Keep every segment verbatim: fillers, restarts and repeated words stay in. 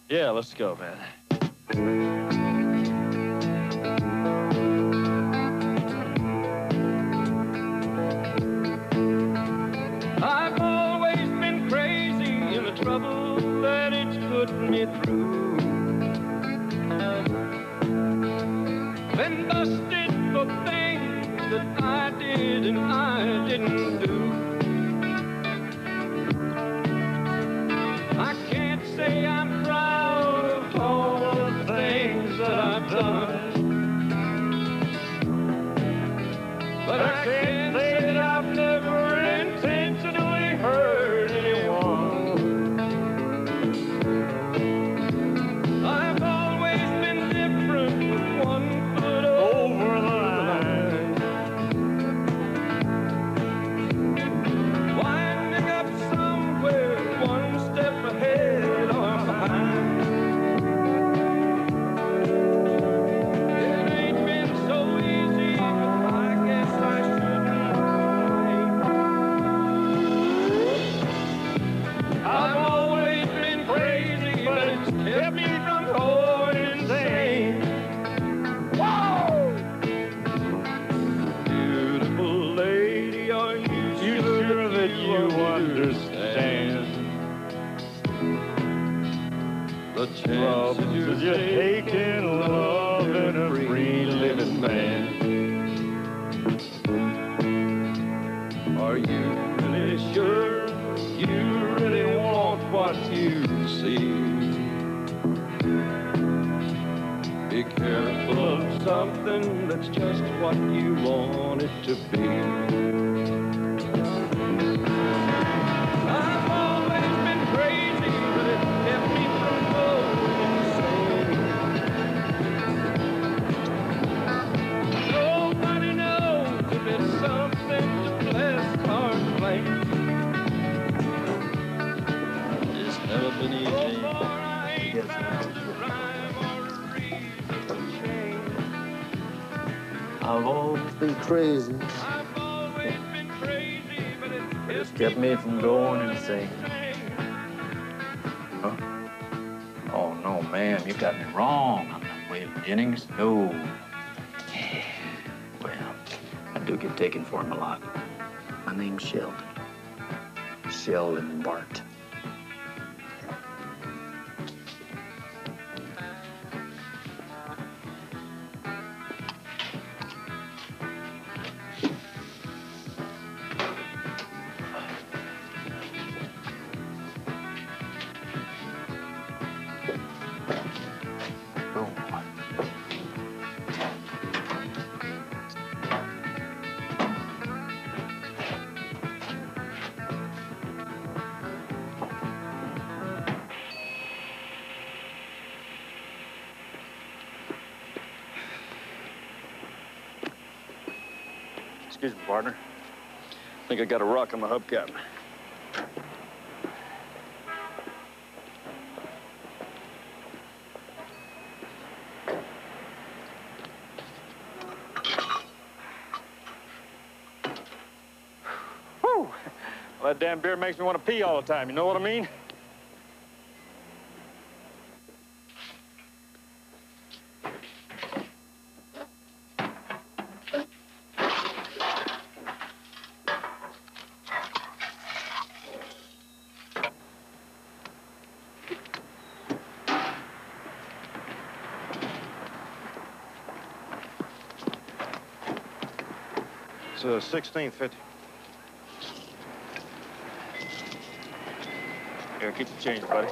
Yeah, let's go, man. I've always been crazy in the trouble that it's put me through. Been busted for things that I did and I didn't do. I can't say I'm proud of all the things that I've done, but I can't say that I've never intentionally hurt anyone. I've always been different with one foot over the line, winding up somewhere one step ahead or behind. It ain't been so easy, but I guess I shouldn't complain. I've always been crazy, but it's kept me from going insane. Whoa! Beautiful lady, are you You sure that you understand the troubles chances you're taking, loving a free living man? Are you really sure you really want what you see? Be careful of something that's just what you want it to be. I've always been crazy, but it kept me from going insane. Nobody knows if it's something to bless or blame. It's never been So easy. far I ain't found a rhyme or a reason to change. I've always been crazy. I've always been crazy, but it's It's kept me from going insane. Huh? Oh, no, ma'am, you got me wrong. I'm not Waylon Jennings. No. Well, I do get taken for him a lot. My name's Sheldon. Sheldon Bart. Oh. Excuse me, partner. I think I got a rock on my hubcap. Whew! Well, that damn beer makes me want to pee all the time. You know what I mean? It's uh, sixteen fifty. Here, keep the change, buddy.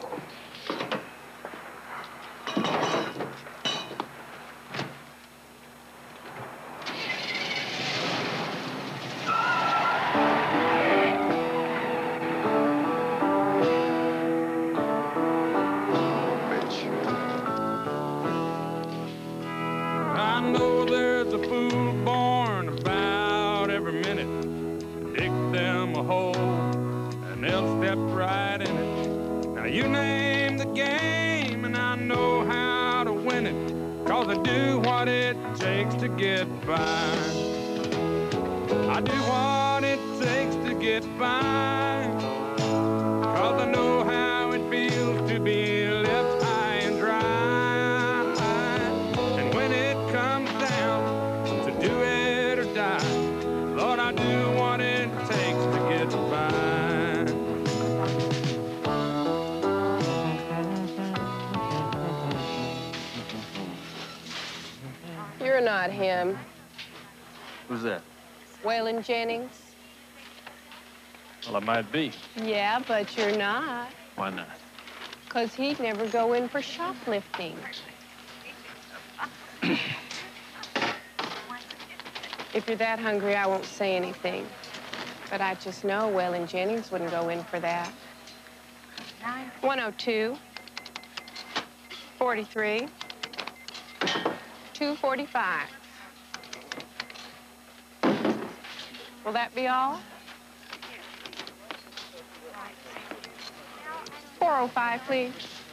I know there's a fool born about every minute. Dig them a hole, and they'll step right in it. Now you name the game, and I know how to win it, 'cause I do what it takes to get by. I do what it takes to get by, 'cause I know how it feels to be left high not him. Who's that? Waylon Jennings. Well, I might be. Yeah, but you're not. Why not? Because he'd never go in for shoplifting. If you're that hungry, I won't say anything. But I just know Waylon Jennings wouldn't go in for that. one oh two, forty-three, two forty-five. Will that be all? four oh five, please.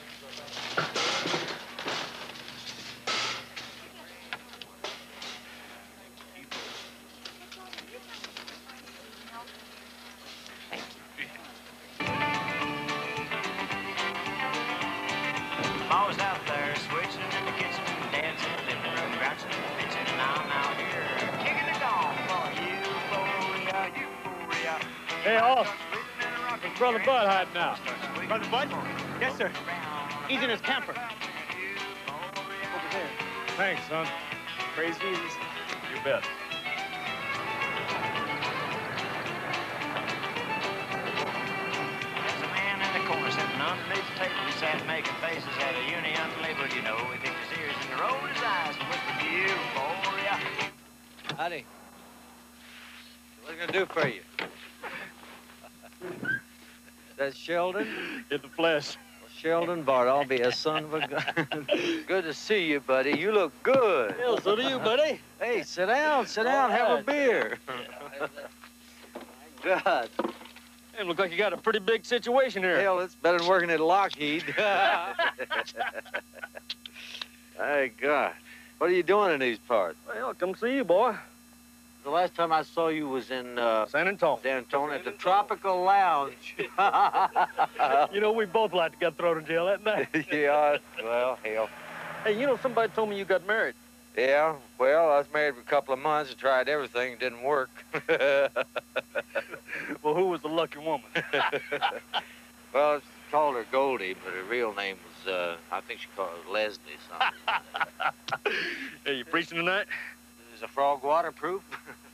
I was out there switching in the kitchen, dancing, living room, bouncing, bitching, and I'm out here kicking it on for UFOria, UFOria. Hey, all. Where's Brother Bud hiding out? Brother Bud? Yes, sir. He's in his camper. Over there. Thanks, son. Praise Jesus. You bet. There's a man in the corner sitting underneath the table. He sat making faces at a uni unlabeled, you know. He picked his ears and rolled his eyes and whispered, UFOria. Howdy. What can I do for you? That's Sheldon? In the flesh. Well, Sheldon Bart, I'll be a son of a gun. Good to see you, buddy. You look good. Hell, so do you, buddy. Hey, sit down, sit down, All have right. a beer. My God. Hey, look like you got a pretty big situation here. Hell, it's better than working at Lockheed. My God. What are you doing in these parts? Well, come see you, boy. The last time I saw you was in uh, San Antonio. San Antonio at the Tropical Lounge. You know, we both like to get thrown in jail that night. Yeah, well, hell. Hey, you know, somebody told me you got married. Yeah, well, I was married for a couple of months and tried everything. It didn't work. Well, who was the lucky woman? Well, she called her Goldie, but her real name was, uh, I think she called her Leslie something. Hey, you preaching tonight? Is the frog waterproof?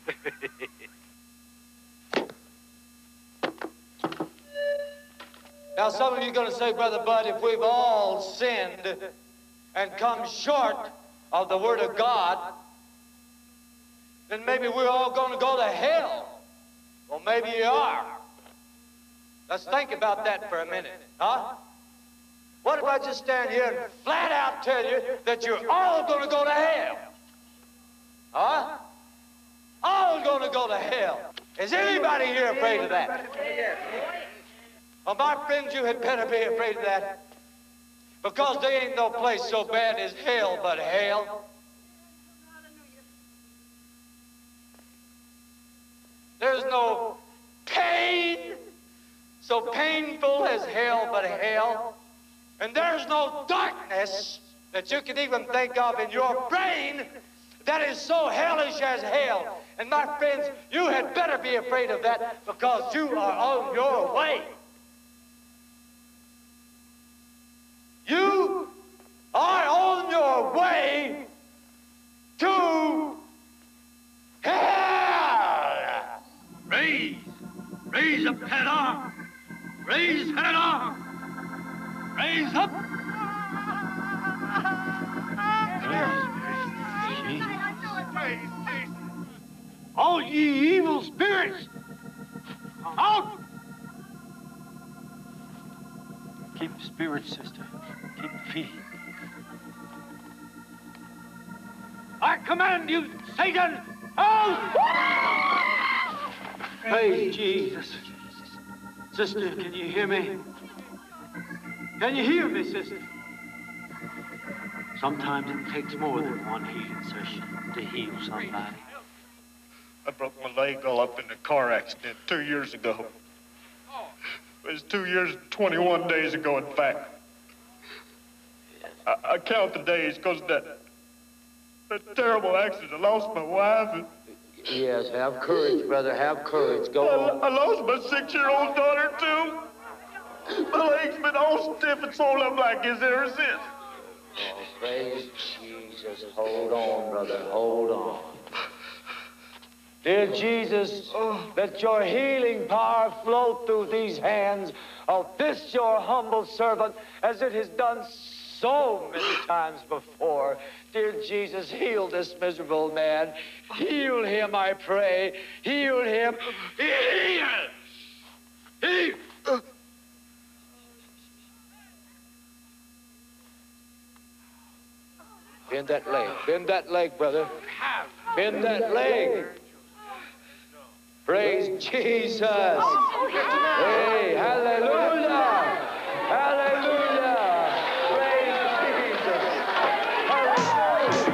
Now, some of you are going to say, Brother Bud, if we've all sinned and come short of the Word of God, then maybe we're all going to go to hell. Well, maybe you are. Let's think about that for a minute, huh? What if I just stand here and flat out tell you that you're all going to go to hell? Huh? All going to go to hell. Is anybody here afraid of that? Well, my friends, you had better be afraid of that. Because there ain't no place so bad as hell but hell. There's no pain so painful as hell but hell. And there's no darkness that you can even think of in your brain that is so hellish as hell. And my friends, you had better be afraid of that because you are on your way. You are on your way to hell. Raise, raise up head on, raise head on, raise up. All ye evil spirits, out! Keep the spirits, sister. Keep the feet. I command you, Satan, out! Praise Jesus. Sister, can you hear me? Can you hear me, sister? Sometimes it takes more than one healing session to heal somebody. I broke my leg all up in a car accident two years ago. It was two years and twenty-one days ago, in fact. I, I count the days because that, that terrible accident. I lost my wife. And Yes, have courage, brother. Have courage. Go I, on. I lost my six-year-old daughter, too. My leg's been all stiff and swollen up like this ever since. Oh, praise Jesus. Hold on, brother. Hold on. Dear Jesus, let your healing power flow through these hands of this your humble servant as it has done so many times before. Dear Jesus, heal this miserable man. Heal him, I pray. Heal him. Heal! Heal! Bend that leg. Bend that leg, brother. Bend that leg. Praise Jesus. Hey, hallelujah. Hallelujah. Praise Jesus. Hallelujah.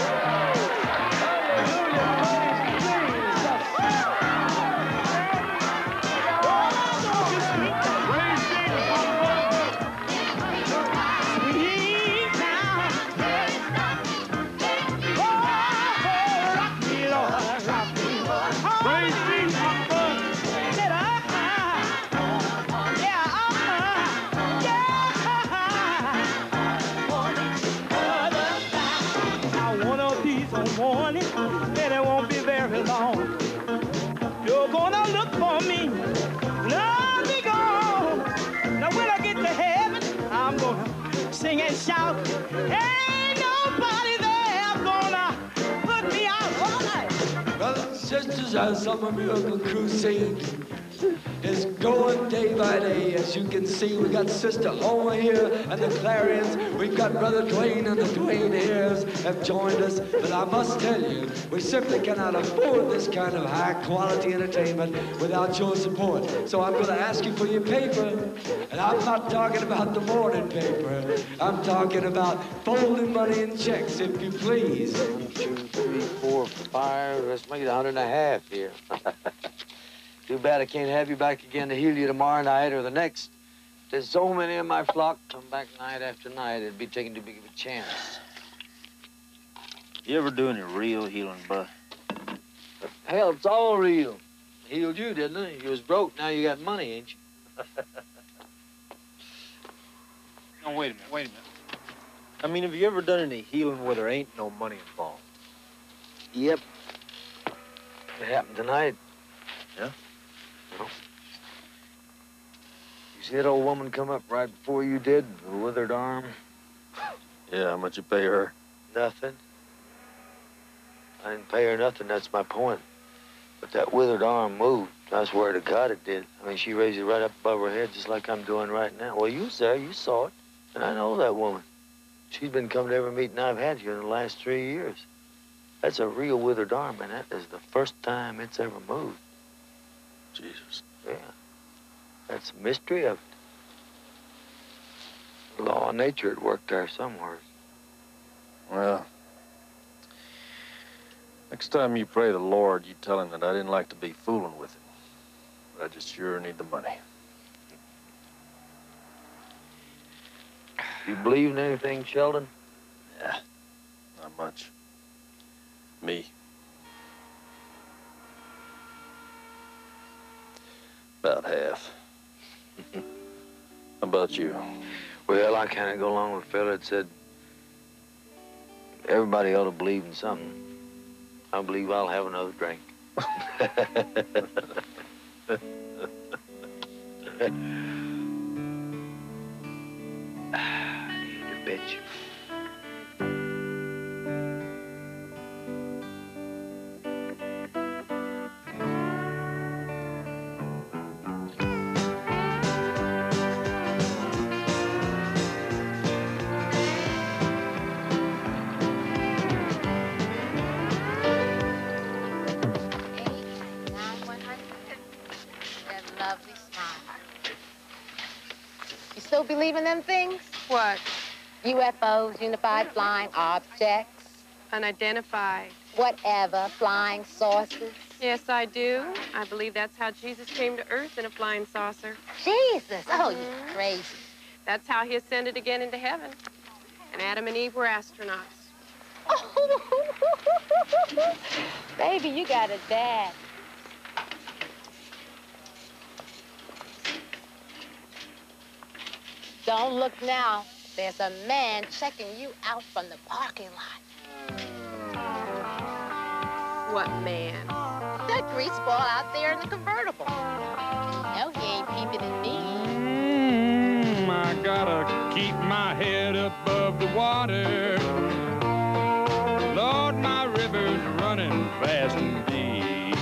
Morning, and it won't be very long. You're gonna look for me. Let me go. Now when I get to heaven, I'm gonna sing and shout. Ain't nobody there gonna put me out all night. Brothers and sisters, our summer miracle crusade is going day by day. As you can see, we got Sister Homer here and the Clarions. We've got Brother Dwayne and the Dwayne Airs have joined us. But I must tell you, we simply cannot afford this kind of high-quality entertainment without your support. So I'm going to ask you for your paper. And I'm not talking about the morning paper. I'm talking about folding money in checks, if you please. One, two, three, four, five. Let's make it a hundred and a half here. Too bad I can't have you back again to heal you tomorrow night or the next. There's so many in my flock come back night after night. It'd be taking too big of a chance. You ever do any real healing, bud? Hell, it's all real. Healed you, didn't it? You was broke, now you got money, ain't you? No, wait a minute, wait a minute. I mean, have you ever done any healing where there ain't no money involved? Yep. It happened tonight. Yeah? No. You see that old woman come up right before you did, the withered arm? Yeah, how much you pay her? Nothing. I didn't pay her nothing, that's my point. But that withered arm moved. I swear to God it did. I mean, she raised it right up above her head just like I'm doing right now. Well, you was there, you saw it. And I know that woman. She's been coming to every meeting I've had here in the last three years. That's a real withered arm, and that is the first time it's ever moved. Jesus. Yeah. That's the mystery of it. Law of nature at work there somewhere. Well, next time you pray the Lord, you tell him that I didn't like to be fooling with him. But I just sure need the money. You believe in anything, Sheldon? Yeah, not much. Me. About half. How about you? Well, I kind of go along with a fella that said everybody ought to believe in something. I believe I'll have another drink. You bitch. Still believe in them things? What? U F Os, unified flying objects. Unidentified. Whatever, flying saucers. Yes, I do. I believe that's how Jesus came to Earth in a flying saucer. Jesus! Oh, Mhm. you're crazy. That's how he ascended again into heaven. And Adam and Eve were astronauts. Oh, baby, you got a dad. Don't look now. There's a man checking you out from the parking lot. What man? That greaseball out there in the convertible. You know he ain't peeping at me. Mm, I gotta keep my head above the water. Lord, my river's running fast and deep.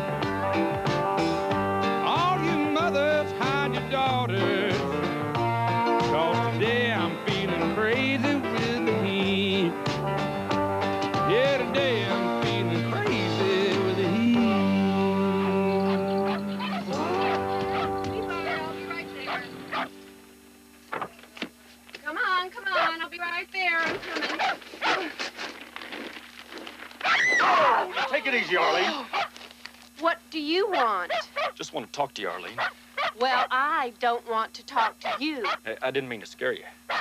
All you mothers, hide your daughters, 'cause today I'm feeling crazy with the heat. Yeah, today I'm feeling crazy with the heat. Come on, come on. I'll be right there. I'm coming. Oh, now take it easy, Arlene. What do you want? Just want to talk to you, Arlene. Well, I don't want to talk to you. I, I didn't mean to scare you.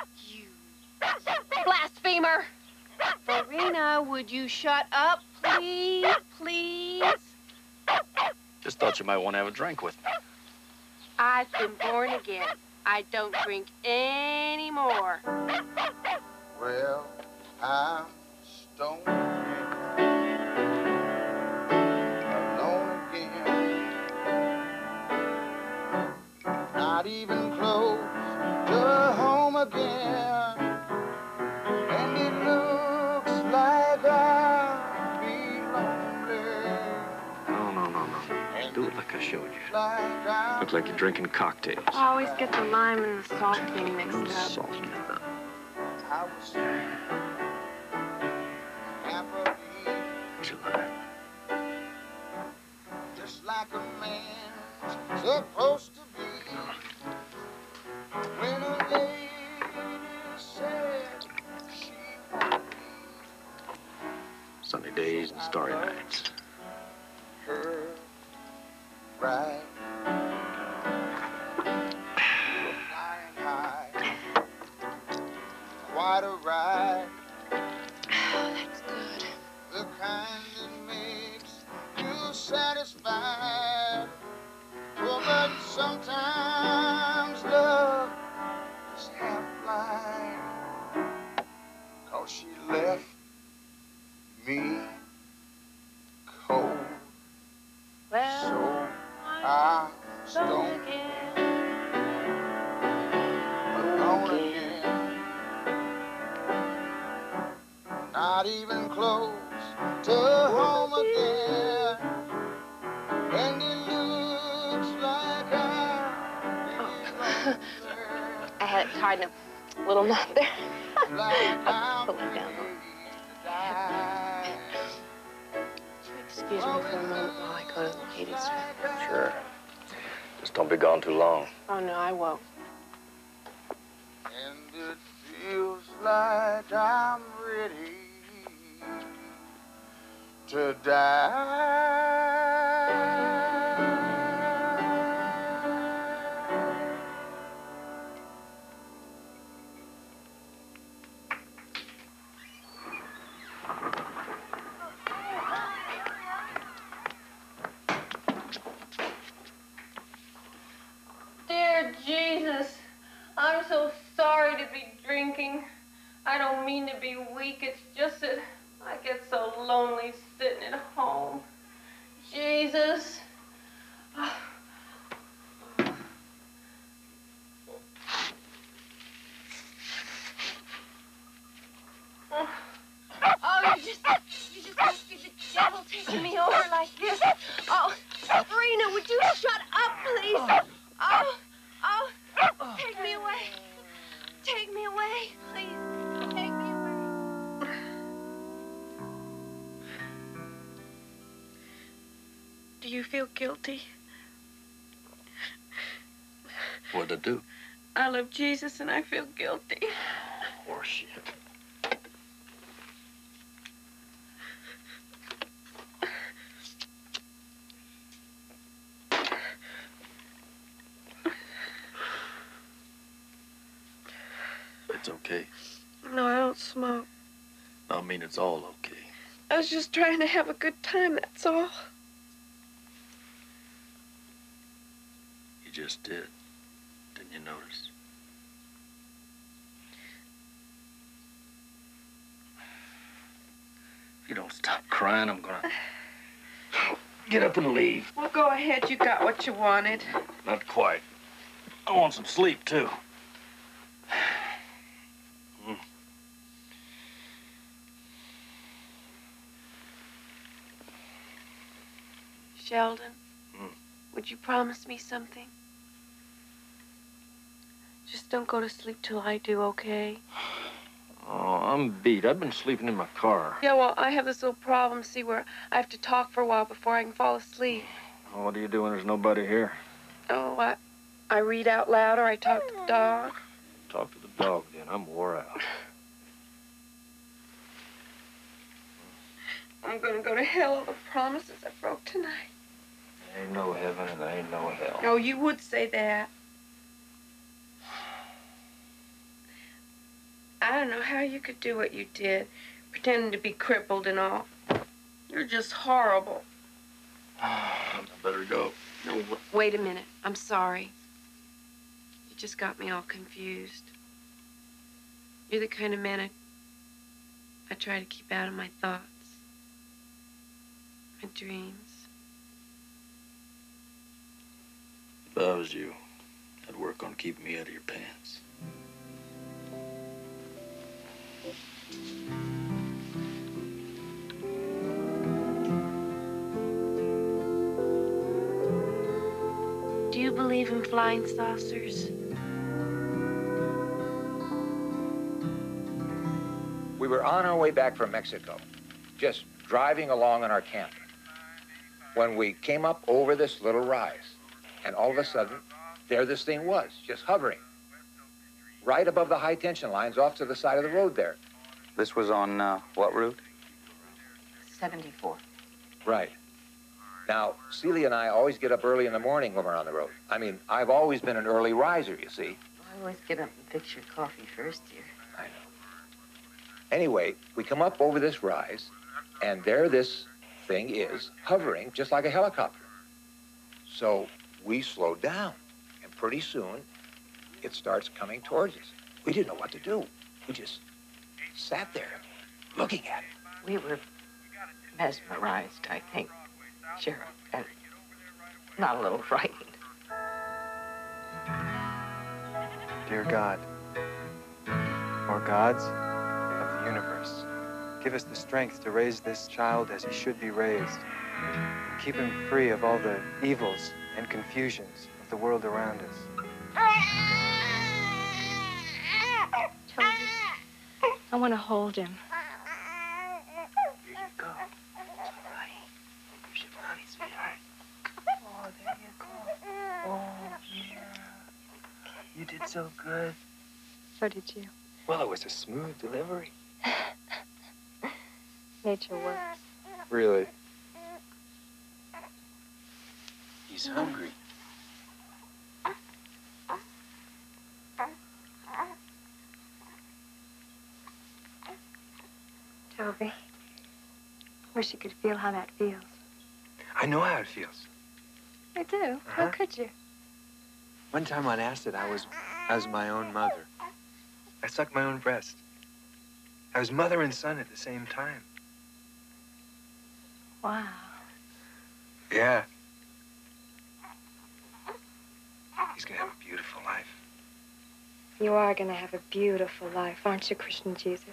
Blasphemer! Farina, would you shut up, please? Please? Just thought you might want to have a drink with me. I've been born again. I don't drink anymore. Well, I'm stoned alone again. Not even close to home again. And it looks like I'll be lonely. No, no, no, no. Do it like I showed you. Like I'm Look like you're drinking cocktails. I always get the lime and the salt thing mixed up. Salt. I was happy, July. just like a man's supposed to be. When a lady said she wanted Sunny days and starry nights. her right, flying high, quite a ride. That's good. The kind that makes you satisfied. Oh, but sometimes love is half blind. 'Cause she left me cold. Well, So I stoned alone again. Not even close to home again. And it looks like I'll I had it tied in a little knot there. be like I'll I'm pull it down. ready to die. Excuse me for a moment while I go to the ladies' room. Sure. Just don't be gone too long. Oh, no, I won't. And it feels like I'm ready to die. Dear Jesus, I'm so sorry to be drinking. I don't mean to be weak. It's just that I get so lonely sitting at home. Jesus. Oh, you just, you just must be the devil taking me over like this. Oh, Rena, would you shut up, please? Oh, oh, take me away. Take me away, please. Take me away. Do you feel guilty? What'd I do? I love Jesus and I feel guilty. Horseshit. It's okay. No, I don't smoke. I mean, it's all okay. I was just trying to have a good time, that's all. You just did. Didn't you notice? don't stop crying, I'm gonna get up and leave. Well, go ahead. You got what you wanted. Not quite. I want some sleep, too. Mm. Sheldon, Mm. would you promise me something? Just don't go to sleep till I do, okay? Oh, I'm beat. I've been sleeping in my car. Yeah, well, I have this little problem, see, where I have to talk for a while before I can fall asleep. Oh, what do you do when there's nobody here? Oh, I, I read out loud or I talk to the dog. Talk to the dog, then. I'm wore out. I'm gonna go to hell over the promises I broke tonight. There ain't no heaven and there ain't no hell. Oh, you would say that. I don't know how you could do what you did, pretending to be crippled and all. You're just horrible. I better go. No, w wait a minute. I'm sorry. You just got me all confused. You're the kind of man I, I try to keep out of my thoughts, my dreams. If I was you, I'd work on keeping me out of your pants. Do you believe in flying saucers? We were on our way back from Mexico, just driving along in our camp, when we came up over this little rise, and all of a sudden, there this thing was, just hovering, right above the high tension lines off to the side of the road there. This was on uh, what route? seventy-four. Right. Now, Celia and I always get up early in the morning when we're on the road. I mean, I've always been an early riser, you see. I always get up and fix your coffee first, dear. I know. Anyway, we come up over this rise, and there this thing is, hovering just like a helicopter. So we slowed down, and pretty soon, it starts coming towards us. We didn't know what to do. We just sat there, looking at it. We were mesmerized, I think, Sheriff, and not a little frightened. Dear God, or gods of the universe, give us the strength to raise this child as he should be raised. Keep him free of all the evils and confusions of the world around us. Toby, I want to hold him. Here you go. It's all right. Here's your mommy, sweetheart. Oh, there you go. Oh, yeah. You did so good. So did you. Well, it was a smooth delivery. Nature works. Really? He's hungry. Toby, wish you could feel how that feels. I know how it feels. I do. Uh-huh. How could you? One time on acid, I was, I was my own mother. I sucked my own breast. I was mother and son at the same time. Wow. Yeah. He's gonna have a beautiful life. You are going to have a beautiful life, aren't you, Christian Jesus?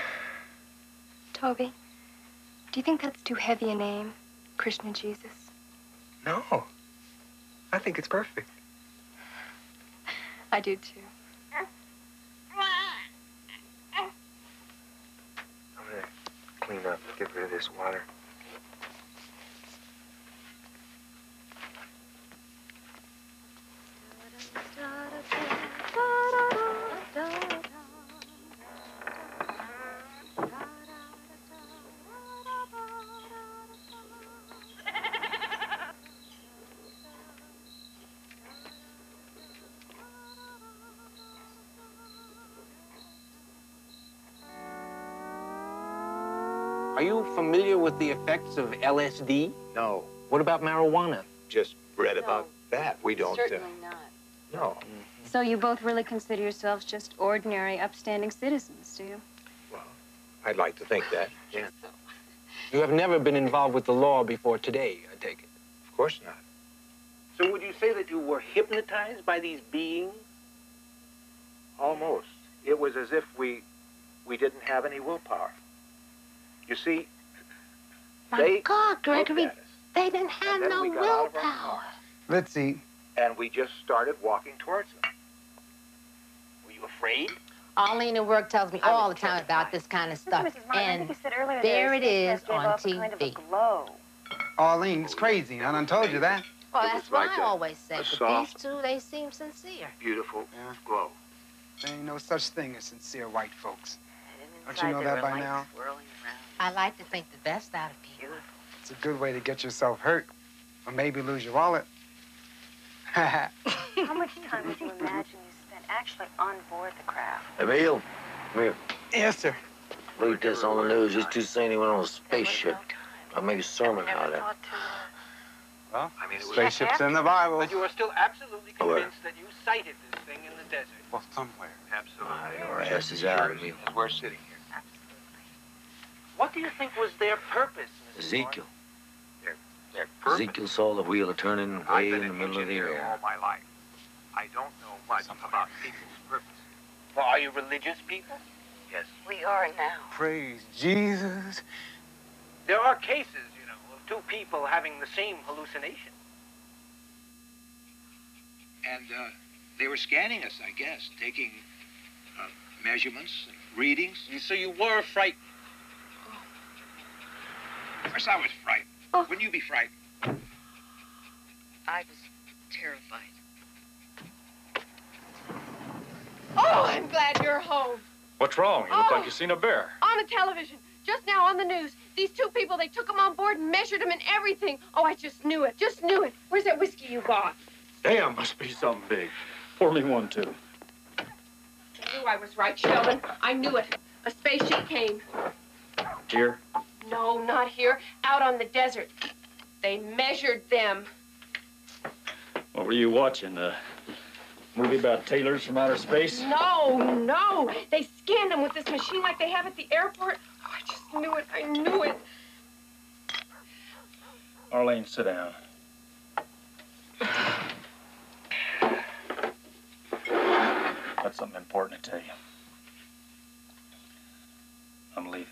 Toby, do you think that's too heavy a name, Christian Jesus? No. I think it's perfect. I do, too. I'm gonna clean up, get rid of this water. Are you familiar with the effects of L S D? No. What about marijuana? Just read about that. We don't. Certainly uh, not. No. So you both really consider yourselves just ordinary, upstanding citizens, do you? I'd like to think that. Yeah. You have never been involved with the law before today, I take it. Of course not. So would you say that you were hypnotized by these beings? Almost. It was as if we we didn't have any willpower. You see, My they God, Gregory, looked at us, they didn't have and then no we got out of our willpower. car, Let's see. and we just started walking towards them. Were you afraid? Arlene at work tells me all the time about this kind of stuff. Missus Martin, I And think you said earlier there that it is gave on off a T kind of V. a glow. Arlene, it's crazy. I done told you that. Well, It that's was what like I a- always say. a But soft- these two, they seem sincere. Beautiful Yeah. glow. There ain't no such thing as sincere white folks. Don't inside you know there that are by lights now? I like to think the best out of people. It's a good way to get yourself hurt, or maybe lose your wallet. How much time would you imagine you spent actually on board the craft? Emil, come here. Yes, sir. Read this on the news. These two saying he went on a spaceship. I'll make a sermon out of it. Well, I mean, it was spaceships in the Bible. But you are still absolutely Where? convinced that you sighted this thing in the desert. Well, somewhere. absolutely. Ah, your ass is out, Emil. As we're sitting here. What do you think was their purpose, Mister Ezekiel. Their, their purpose. Ezekiel saw the wheel turning I've way been in the an middle of the engineer air. all my life. I don't know much about people's purpose. Well, are you religious people? Yes. We are now. Praise Jesus. There are cases, you know, of two people having the same hallucination. And uh, they were scanning us, I guess, taking uh, measurements and readings. You, so you were frightened. Of course I was frightened. Oh. Wouldn't you be frightened? I was terrified. Oh, I'm glad you're home. What's wrong? You look Oh. like you've seen a bear. On the television, just now on the news. These two people, they took them on board and measured them and everything. Oh, I just knew it. Just knew it. Where's that whiskey you bought? Damn, must be something big. Pour me one, too. I knew I was right, Sheldon. I knew it. A spaceship came. Here? No, not here. Out on the desert. They measured them. What were you watching? A movie about tailors from outer space? No, no. They scanned them with this machine like they have at the airport. Oh, I just knew it. I knew it. Arlene, sit down. Got something important to tell you. I'm leaving.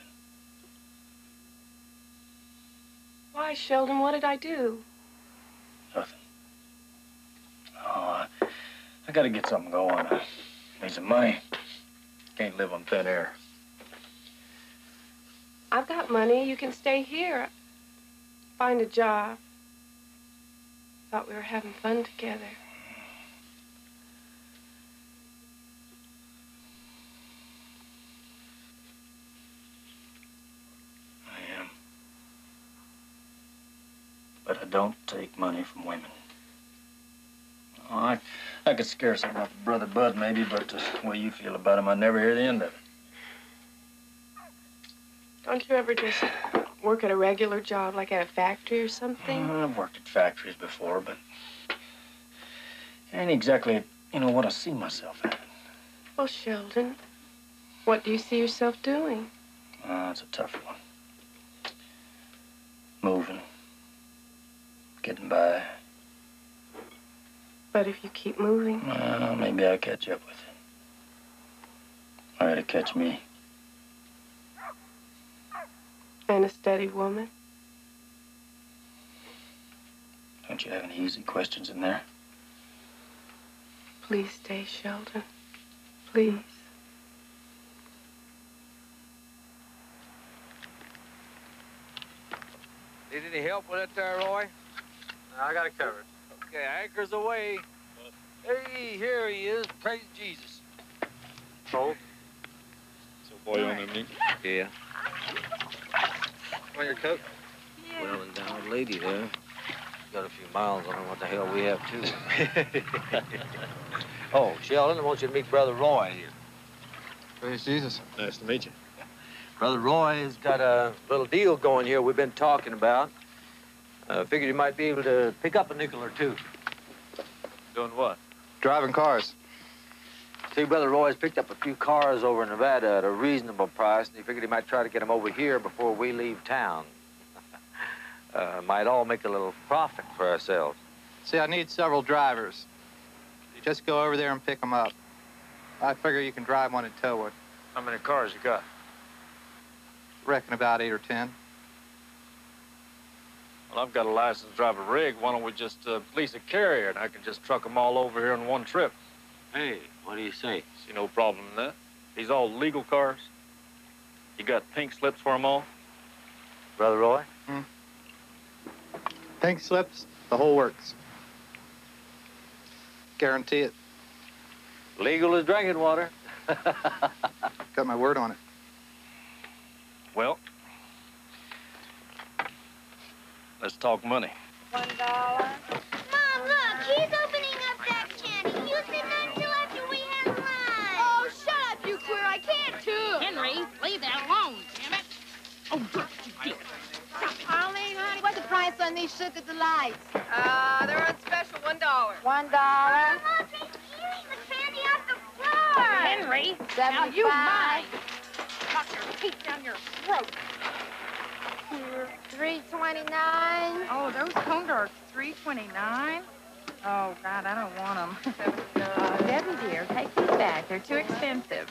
Why, Sheldon? What did I do? Nothing. Oh, I, I gotta get something going. I need some money. Can't live on thin air. I've got money. You can stay here. Find a job. Thought we were having fun together. I am. But I don't take money from women. Oh, I, I could scare something off of Brother Bud, maybe, but the way you feel about him, I'd never hear the end of it. Don't you ever just work at a regular job, like at a factory or something? Well, I've worked at factories before, but it ain't exactly, you know, what I see myself at. Well, Sheldon, what do you see yourself doing? Oh, it's a tough one. Moving. Getting by. But if you keep moving... Well, maybe I'll catch up with it. Or it'll catch me. And a steady woman? Don't you have any easy questions in there? Please stay, Sheldon. Please. Need any help with that there, Roy? No, I got it covered. Okay, anchor's away. Hey, here he is. Praise Jesus. Cold? So boy on the meat? Yeah. Want your coat? Well endowed lady there. Got a few miles on her. What the hell we have, too. Oh, Sheldon, I want you to meet Brother Roy here. Praise Jesus. Nice to meet you. Brother Roy has got a little deal going here we've been talking about. I uh, figured you might be able to pick up a nickel or two. Doing what? Driving cars. See, Brother Roy's picked up a few cars over in Nevada at a reasonable price, and he figured he might try to get them over here before we leave town. Uh, might all make a little profit for ourselves. See, I need several drivers. You just go over there and pick them up. I figure you can drive one and tow it. How many cars you got? Reckon about eight or ten. Well, I've got a license to drive a rig. Why don't we just uh, lease a carrier and I can just truck them all over here in one trip? Hey, what do you say? See no problem in that. These all legal cars. You got pink slips for them all? Brother Roy? Hmm. Pink slips, the whole works. Guarantee it. Legal as drinking water. Got my word on it. Well, let's talk money. One dollar. Mom, look, he's opening up that candy. You said not until after we had lunch. Oh, shut up, you queer. I can't too. Henry, leave that alone, damn it. Oh, look, you did. Arlene, honey, what's the price on these sugar delights? Uh, they're on special, one dollar. One dollar. Look, he's eating the candy off the floor. Henry, now you mind. Knock your teeth down your throat. Three twenty-nine. Oh, those cone darts, three twenty-nine. Oh, God, I don't want them. uh, Debbie, dear, take these back. They're too expensive.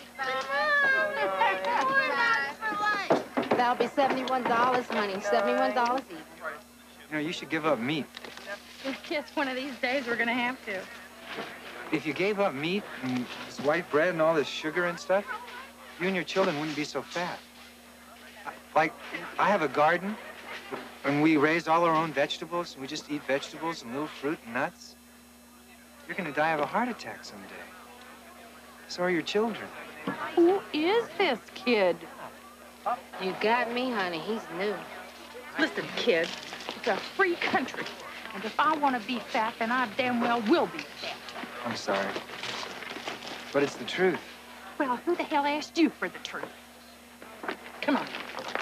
That'll be seventy-one dollars, honey. seventy-one dollars even. You know, you should give up meat. Yes, one of these days we're going to have to. If you gave up meat and this white bread and all this sugar and stuff, you and your children wouldn't be so fat. Like, I have a garden, and we raise all our own vegetables, and we just eat vegetables and little fruit and nuts. You're going to die of a heart attack someday. So are your children. Who is this kid? You got me, honey. He's new. Listen, kid, it's a free country. And if I want to be fat, then I damn well will be fat. I'm sorry. But it's the truth. Well, who the hell asked you for the truth? Come on.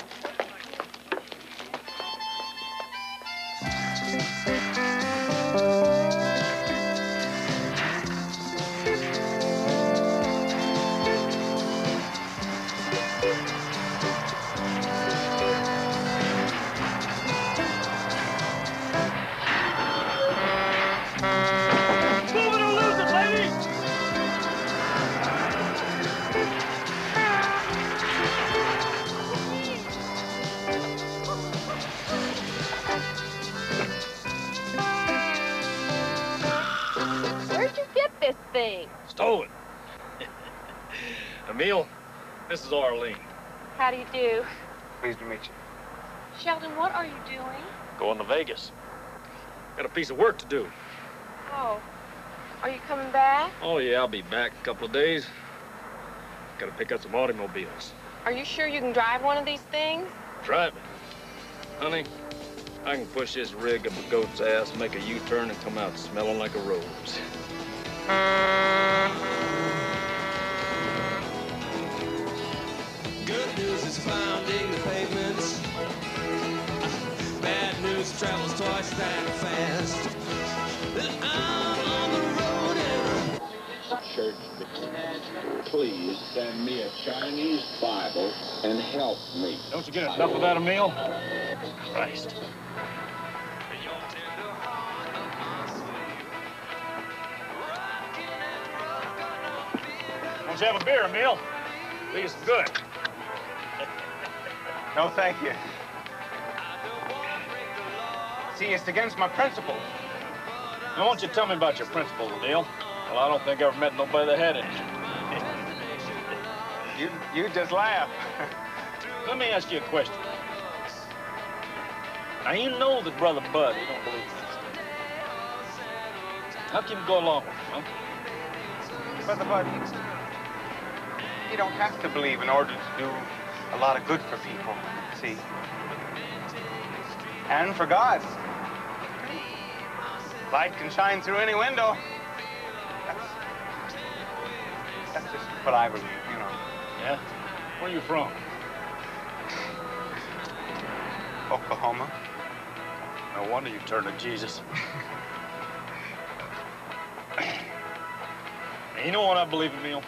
Stole it. Emil, this is Arlene. How do you do? Pleased to meet you. Sheldon, what are you doing? Going to Vegas. Got a piece of work to do. Oh. Are you coming back? Oh, yeah, I'll be back in a couple of days. Got to pick up some automobiles. Are you sure you can drive one of these things? Drive it. Honey, I can push this rig up a goat's ass, make a U-turn, and come out smelling like a rose. Good news is found in the pavements. Bad news travels twice that fast. I'm on the road and Church, please send me a Chinese Bible and help me. Don't you get enough of that, Emil? Christ. Why don't you have a beer, Emil? I think it's good. No, thank you. See, it's against my principles. Now, won't you tell me about your principles, Emil? Well, I don't think I ever met nobody that had any. You, you just laugh. Let me ask you a question. Now, you know that Brother Bud, he don't believe in this. How can you go along with him, huh? Brother Bud, you don't have to believe in order to do a lot of good for people, see? And for God. Light can shine through any window. That's, that's just what I believe, you know. Yeah? Where are you from? Oklahoma. No wonder you turned to Jesus. You know what I believe, Emil?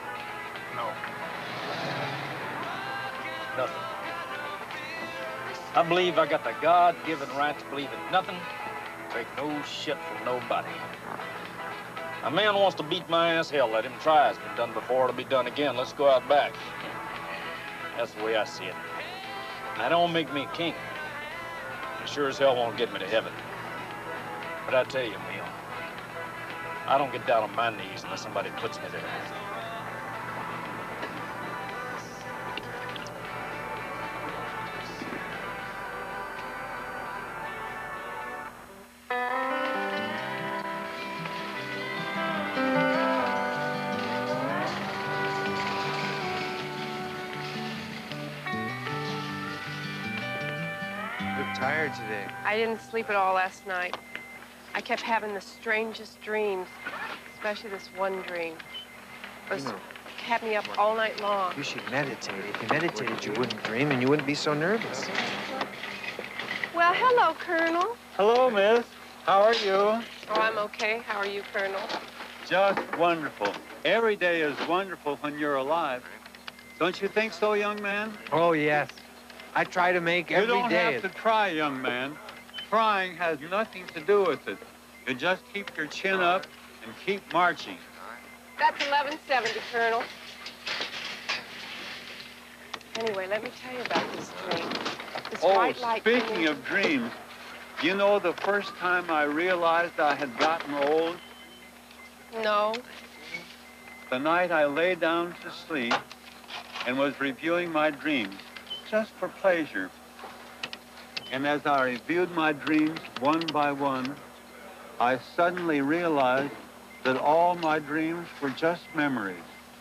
No. Nothing. I believe I got the God-given right to believe in nothing, take no shit from nobody. A man wants to beat my ass, hell, let him try. It's been done before, it'll be done again. Let's go out back. That's the way I see it. That don't make me a king. It sure as hell won't get me to heaven. But I tell you, Emil, I don't get down on my knees unless somebody puts me there. Tired today. I didn't sleep at all last night. I kept having the strangest dreams, especially this one dream. It was, You know, kept me up all night long. You should meditate. If you meditated, you wouldn't dream and you wouldn't be so nervous. Well, hello, Colonel. Hello, miss. How are you? Oh, I'm okay. How are you, Colonel? Just wonderful. Every day is wonderful when you're alive. Don't you think so, young man? Oh, yes. I try to make every day. You don't have to try, young man. Trying has nothing to do with it. You just keep your chin up and keep marching. That's eleven seventy, Colonel. Anyway, let me tell you about this dream. This Oh, white light came speaking in- of dreams, you know the first time I realized I had gotten old? No. The night I lay down to sleep and was reviewing my dreams, just for pleasure. And as I reviewed my dreams one by one, I suddenly realized that all my dreams were just memories.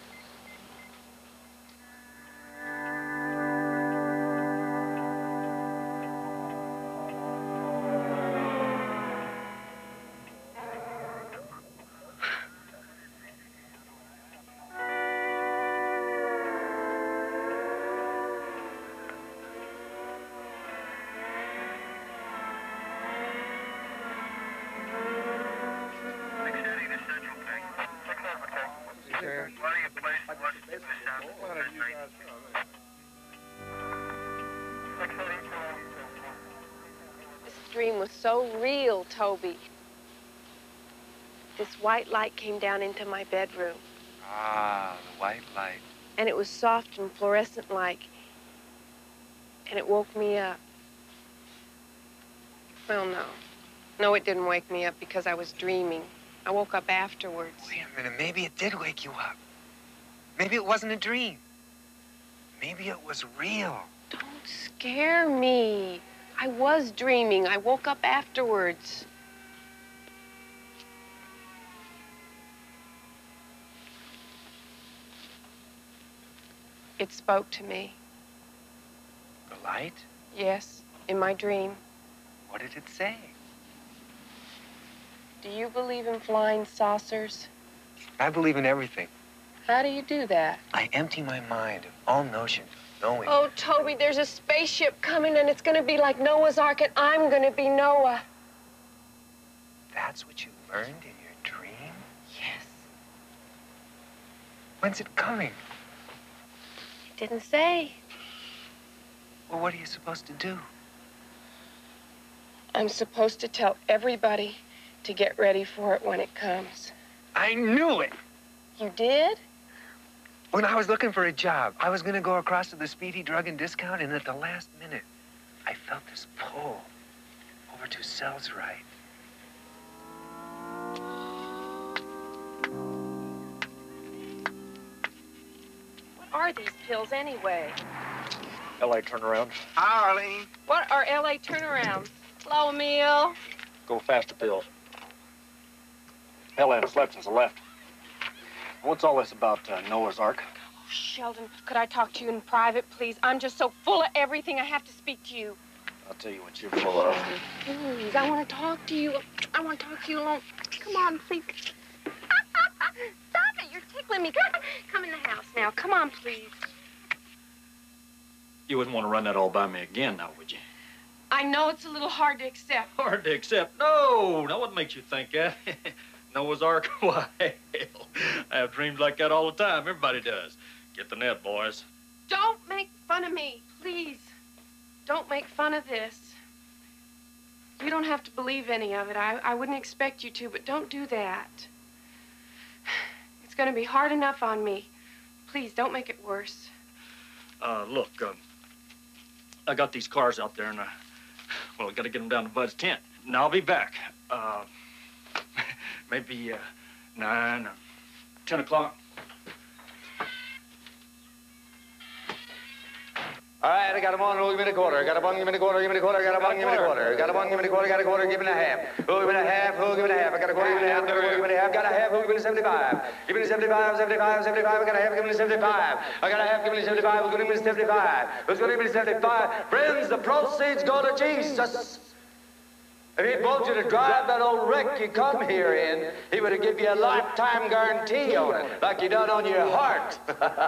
This dream was so real, Toby. This white light came down into my bedroom, Ah, the white light. and it was soft and fluorescent-like, and it woke me up. Well, no. No, it didn't wake me up because I was dreaming. I woke up afterwards. Wait a minute, maybe it did wake you up. Maybe it wasn't a dream. Maybe it was real. Don't scare me. I was dreaming. I woke up afterwards. It spoke to me. The light? Yes, in my dream. What did it say? Do you believe in flying saucers? I believe in everything. How do you do that? I empty my mind of all notions of knowing. Oh, Toby, there's a spaceship coming, and it's gonna be like Noah's Ark, and I'm gonna be Noah. That's what you learned in your dream? Yes. When's it coming? It didn't say. Well, what are you supposed to do? I'm supposed to tell everybody to get ready for it when it comes. I knew it! You did? When I was looking for a job, I was gonna go across to the Speedy Drug and Discount, and at the last minute, I felt this pull over to Sells Right. What are these pills anyway? L A turnaround. Hi, Arlene. What are L A turnarounds? Hello, Emil. Go faster pills. L A is left is the left. What's all this about uh, Noah's Ark? Oh, Sheldon, could I talk to you in private, please? I'm just so full of everything, I have to speak to you. I'll tell you what you're full of. Please, I want to talk to you. I want to talk to you alone. Come on, please. Stop it, you're tickling me. Come, come in the house now. Come on, please. You wouldn't want to run that all by me again now, would you? I know it's a little hard to accept. Hard to accept. No, now what makes you think that? Noah's Ark? Why, hell, I have dreams like that all the time. Everybody does. Get the net, boys. Don't make fun of me, please. don't make fun of this. You don't have to believe any of it. I, I wouldn't expect you to, but don't do that. It's going to be hard enough on me. Please, don't make it worse. Uh, look, uh, I got these cars out there, and, uh, well, I got to get them down to Bud's tent. And I'll be back. Uh, maybe uh, nine or ten o'clock. All right, I got a one, give me a quarter. I got a one, give me a quarter, give me a quarter. I got a one, give me a quarter. Got a one, give me a quarter, got a quarter, give me a half. Who give me a half, who give me a half. I got a quarter, give me a half, got a quarter, give me a half. Got a half, who give me a seventy-five. Give me a seventy-five, seventy-five, seventy-five. I got a half, give me a seventy-five. I got a half, give me a seventy-five. Who's going to give me a seventy-five? Who's going to give me a seventy-five? Friends, the proceeds go to Jesus. If he told you to drive that old wreck you come here in, he would have given you a lifetime guarantee on it, like you done on your heart.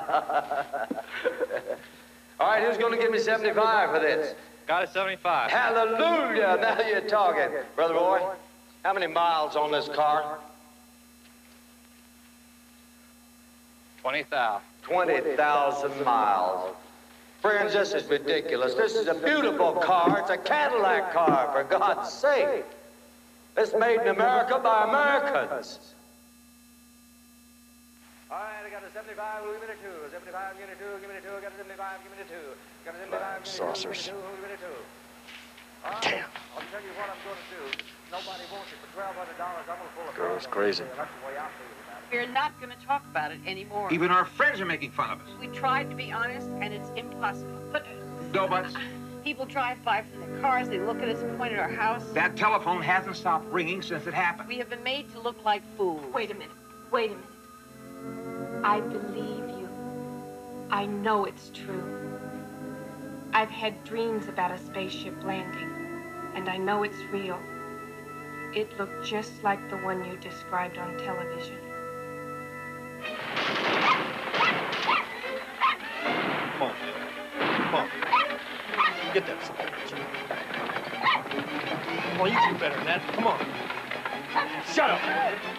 All right, who's going to give me seventy-five for this? Got a seventy-five. Hallelujah, now you're talking. Brother Roy, how many miles on this car? twenty thousand. twenty thousand miles. Friends, this is ridiculous. This is a beautiful car. It's a Cadillac car, for God's sake. It's made in America by Americans. All right, I got a seventy-five, who give me a two? A seventy-five, give me a two, give me a two, I got a seventy-five, give me a two. Got a seventy-five, give me a two, give me a two, who give me a two? All right, Damn. I'll tell you what I'm going to do. Nobody wants it for twelve hundred dollars. I'm going to pull a Girl's crazy. That's the way I feel about it. We're not going to talk about it anymore. Even our friends are making fun of us. We tried to be honest, and it's impossible. But No buts. people drive by from their cars, they look at us and point at our house. That telephone hasn't stopped ringing since it happened. We have been made to look like fools. Wait a minute. Wait a minute. I believe you. I know it's true. I've had dreams about a spaceship landing, and I know it's real. It looked just like the one you described on television. Come on, Bill. Come on. Get that son of a bitch. Come on, you do better than that. Come on. Shut up.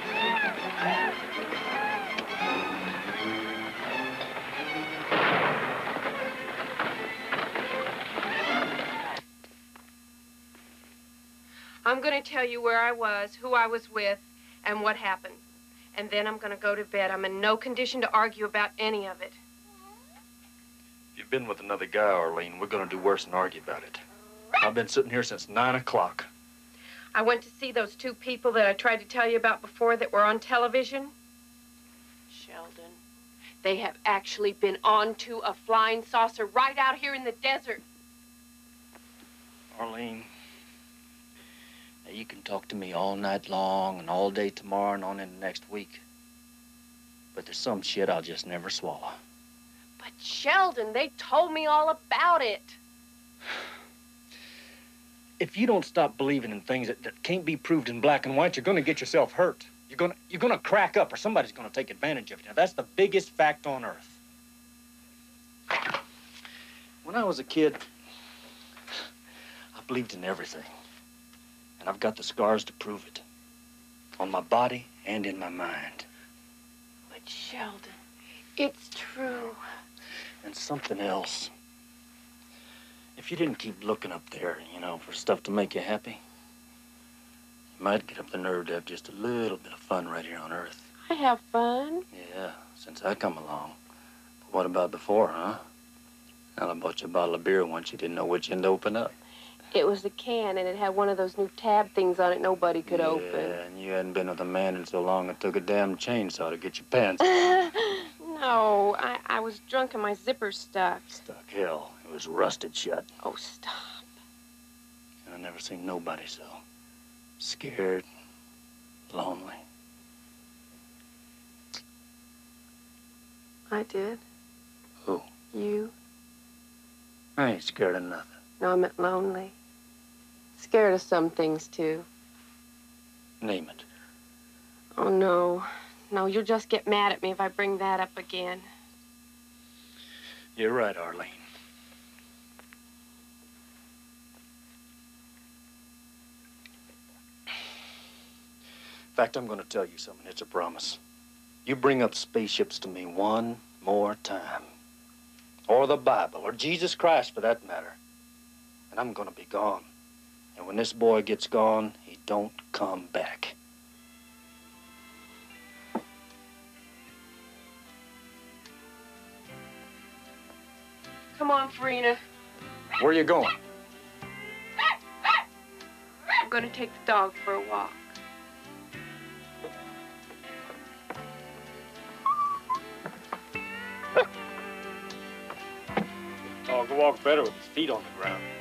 I'm going to tell you where I was, who I was with, and what happened. And then I'm going to go to bed. I'm in no condition to argue about any of it. If you've been with another guy, Arlene, we're going to do worse than argue about it. I've been sitting here since nine o'clock. I went to see those two people that I tried to tell you about before that were on television. Sheldon, they have actually been onto a flying saucer right out here in the desert. Arlene, now you can talk to me all night long and all day tomorrow and on into next week. But there's some shit I'll just never swallow. But Sheldon, they told me all about it. If you don't stop believing in things that, that can't be proved in black and white, you're going to get yourself hurt. You're going to you're going to crack up, or somebody's going to take advantage of you. Now, that's the biggest fact on earth. When I was a kid, I believed in everything. And I've got the scars to prove it. On my body and in my mind. But Sheldon, it's true. And something else. If you didn't keep looking up there, you know, for stuff to make you happy, you might get up the nerve to have just a little bit of fun right here on Earth. I have fun. Yeah, since I come along. But what about before, huh? Well, I bought you a bottle of beer once you didn't know which end to open up. It was a can, and it had one of those new tab things on it nobody could yeah, open. Yeah, and you hadn't been with a man in so long it took a damn chainsaw to get your pants. No, I, I was drunk and my zipper stuck. Stuck, hell. It was rusted shut. Oh, stop. And I never seen nobody so scared, lonely. I did. Who? You. I ain't scared of nothing. No, I meant lonely. Scared of some things, too. Name it. Oh, no. No, you'll just get mad at me if I bring that up again. You're right, Arlene. In fact, I'm going to tell you something. It's a promise. You bring up spaceships to me one more time, or the Bible, or Jesus Christ, for that matter, and I'm gonna be gone. And when this boy gets gone, he don't come back. Come on, Farina. Where you going? I'm going to take the dog for a walk. Dog walks better with his feet on the ground.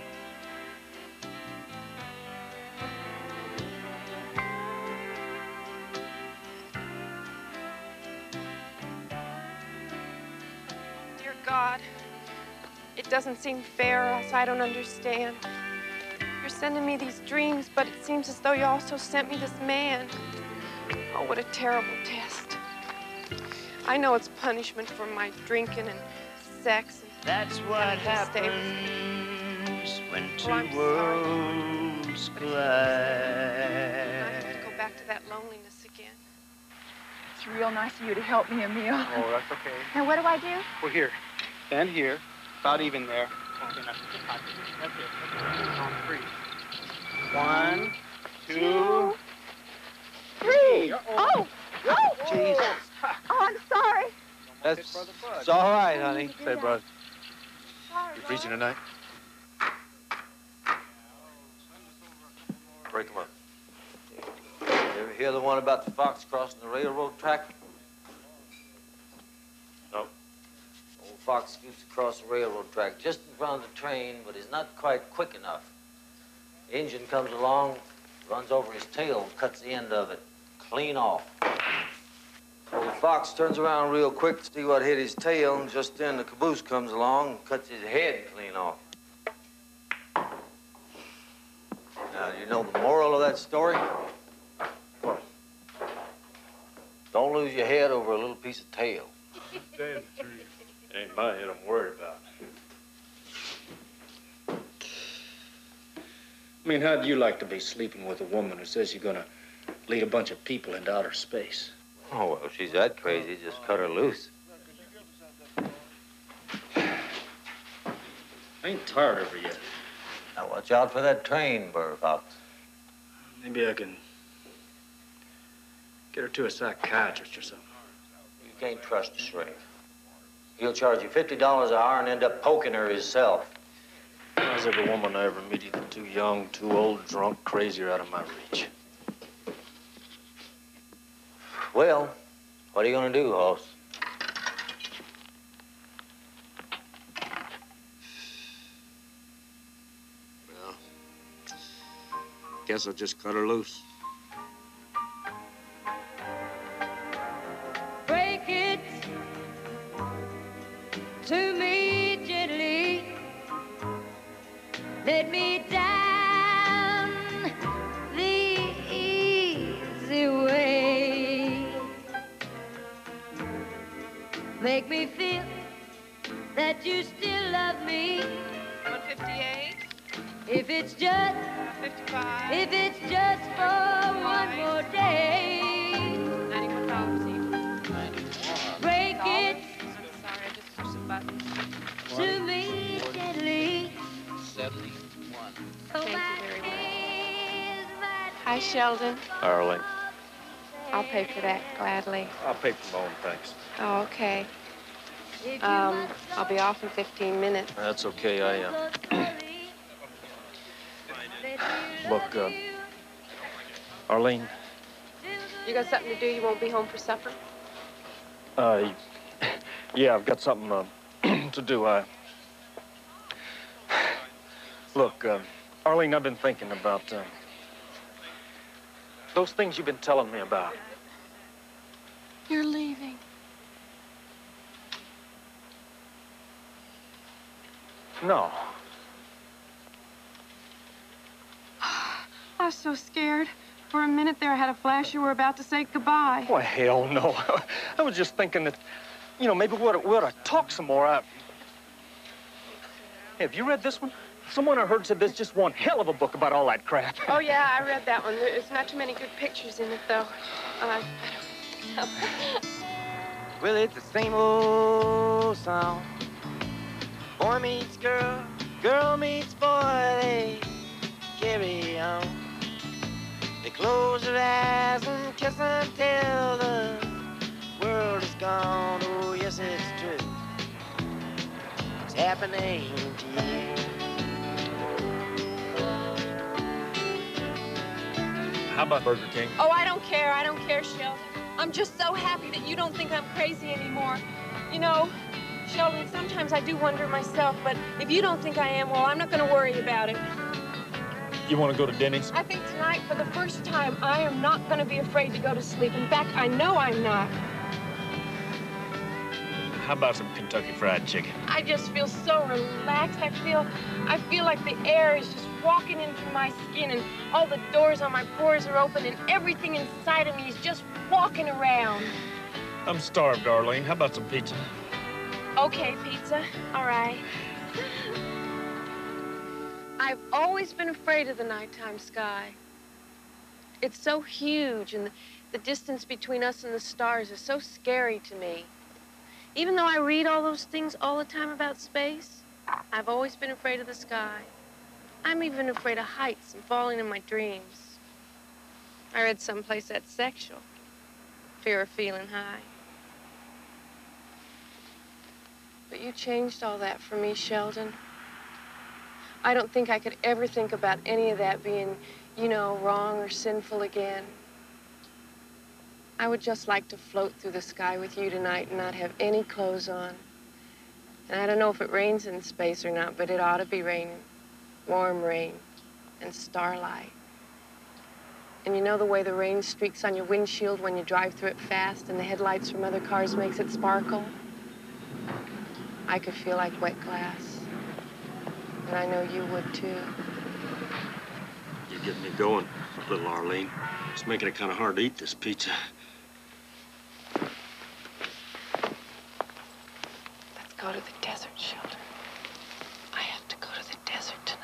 Dear God, it doesn't seem fair, or else I don't understand. You're sending me these dreams, but it seems as though you also sent me this man. Oh, what a terrible test. I know it's punishment for my drinking and sex. And That's what happens when two well, worlds collide. I have to go back to that loneliness again. It's real nice of you to help me, Emil. Oh, that's okay. And what do I do? We're here. And here. About even there. Okay, now, that's it. On three. One, two, three. Uh-oh. Oh, oh, Jesus. Oh, I'm sorry. That's it's all right, honey. Say, bud, you preaching tonight? Break them up. You ever hear the one about the fox crossing the railroad track? No. Old fox scoots across the railroad track just in front of the train, but he's not quite quick enough. The engine comes along, runs over his tail, and cuts the end of it clean off. So the fox turns around real quick to see what hit his tail, and just then the caboose comes along and cuts his head clean off. Now, do you know the moral of that story? What? Don't lose your head over a little piece of tail. Damn the truth. It ain't my head I'm worried about. I mean, how'd you like to be sleeping with a woman who says you're gonna lead a bunch of people into outer space? Oh, well, if she's that crazy, just cut her loose. I ain't tired of her yet. Now, watch out for that train, Burr Fox. Maybe I can get her to a psychiatrist or something. You can't trust the shrink. He'll charge you fifty dollars an hour and end up poking her himself. How's every woman I ever meet either too young, too old, drunk, crazy, or out of my reach? Well, what are you gonna do, Hoss? Well, guess I'll just cut her loose. Break it to me gently. Let me down the easy way. Make me feel that you still love me. one fifty-eight. If it's just fifty-five. If it's just for one more day. ninety-one dollars even. Break it I'm sorry, I just threw some buttons. to me gently. seventy-one. Thank you very much. Hi, Sheldon. Arlene. I'll pay for that gladly. I'll pay for my own thanks. Oh, okay. Um, I'll be off in fifteen minutes. That's okay, I am. Uh... Look, uh, Arlene. You got something to do? You won't be home for supper? Uh, yeah, I've got something uh, to do. I... Look, uh, Arlene, I've been thinking about uh, those things you've been telling me about. You're leaving. No. I was so scared. For a minute there, I had a flash you were about to say goodbye. Why, hell no. I was just thinking that, you know, maybe we ought to, we ought to talk some more. I... Hey, have you read this one? Someone I heard said there's just one hell of a book about all that crap. Oh, yeah, I read that one. There's not too many good pictures in it, though. Uh, Well, it's the same old song. Boy meets girl, Girl meets boy, they carry on. They close their eyes and kiss until the world is gone. Oh, yes, it's true. It's happening to you. How about Burger King? Oh, I don't care. I don't care, Sheldon. I'm just so happy that you don't think I'm crazy anymore. You know, Sheldon, sometimes I do wonder myself, but if you don't think I am, well, I'm not going to worry about it. You want to go to Denny's? I think tonight, for the first time, I am not going to be afraid to go to sleep. In fact, I know I'm not. How about some Kentucky Fried Chicken? I just feel so relaxed. I feel, I feel like the air is just walking in through my skin, and all the doors on my pores are open, and everything inside of me is just walking around. I'm starved, Arlene. How about some pizza? Okay, pizza. All right. I've always been afraid of the nighttime sky. It's so huge, and the, the distance between us and the stars is so scary to me. Even though I read all those things all the time about space, I've always been afraid of the sky. I'm even afraid of heights and falling in my dreams. I read someplace that's sexual. Fear of feeling high. But you changed all that for me, Sheldon. I don't think I could ever think about any of that being, you know, wrong or sinful again. I would just like to float through the sky with you tonight and not have any clothes on. And I don't know if it rains in space or not, but it ought to be raining. Warm rain and starlight. And you know the way the rain streaks on your windshield when you drive through it fast and the headlights from other cars makes it sparkle? I could feel like wet glass. And I know you would, too. You're getting me going, little Arlene. It's making it kind of hard to eat this pizza. Let's go to the desert, Sheldon. I have to go to the desert tonight.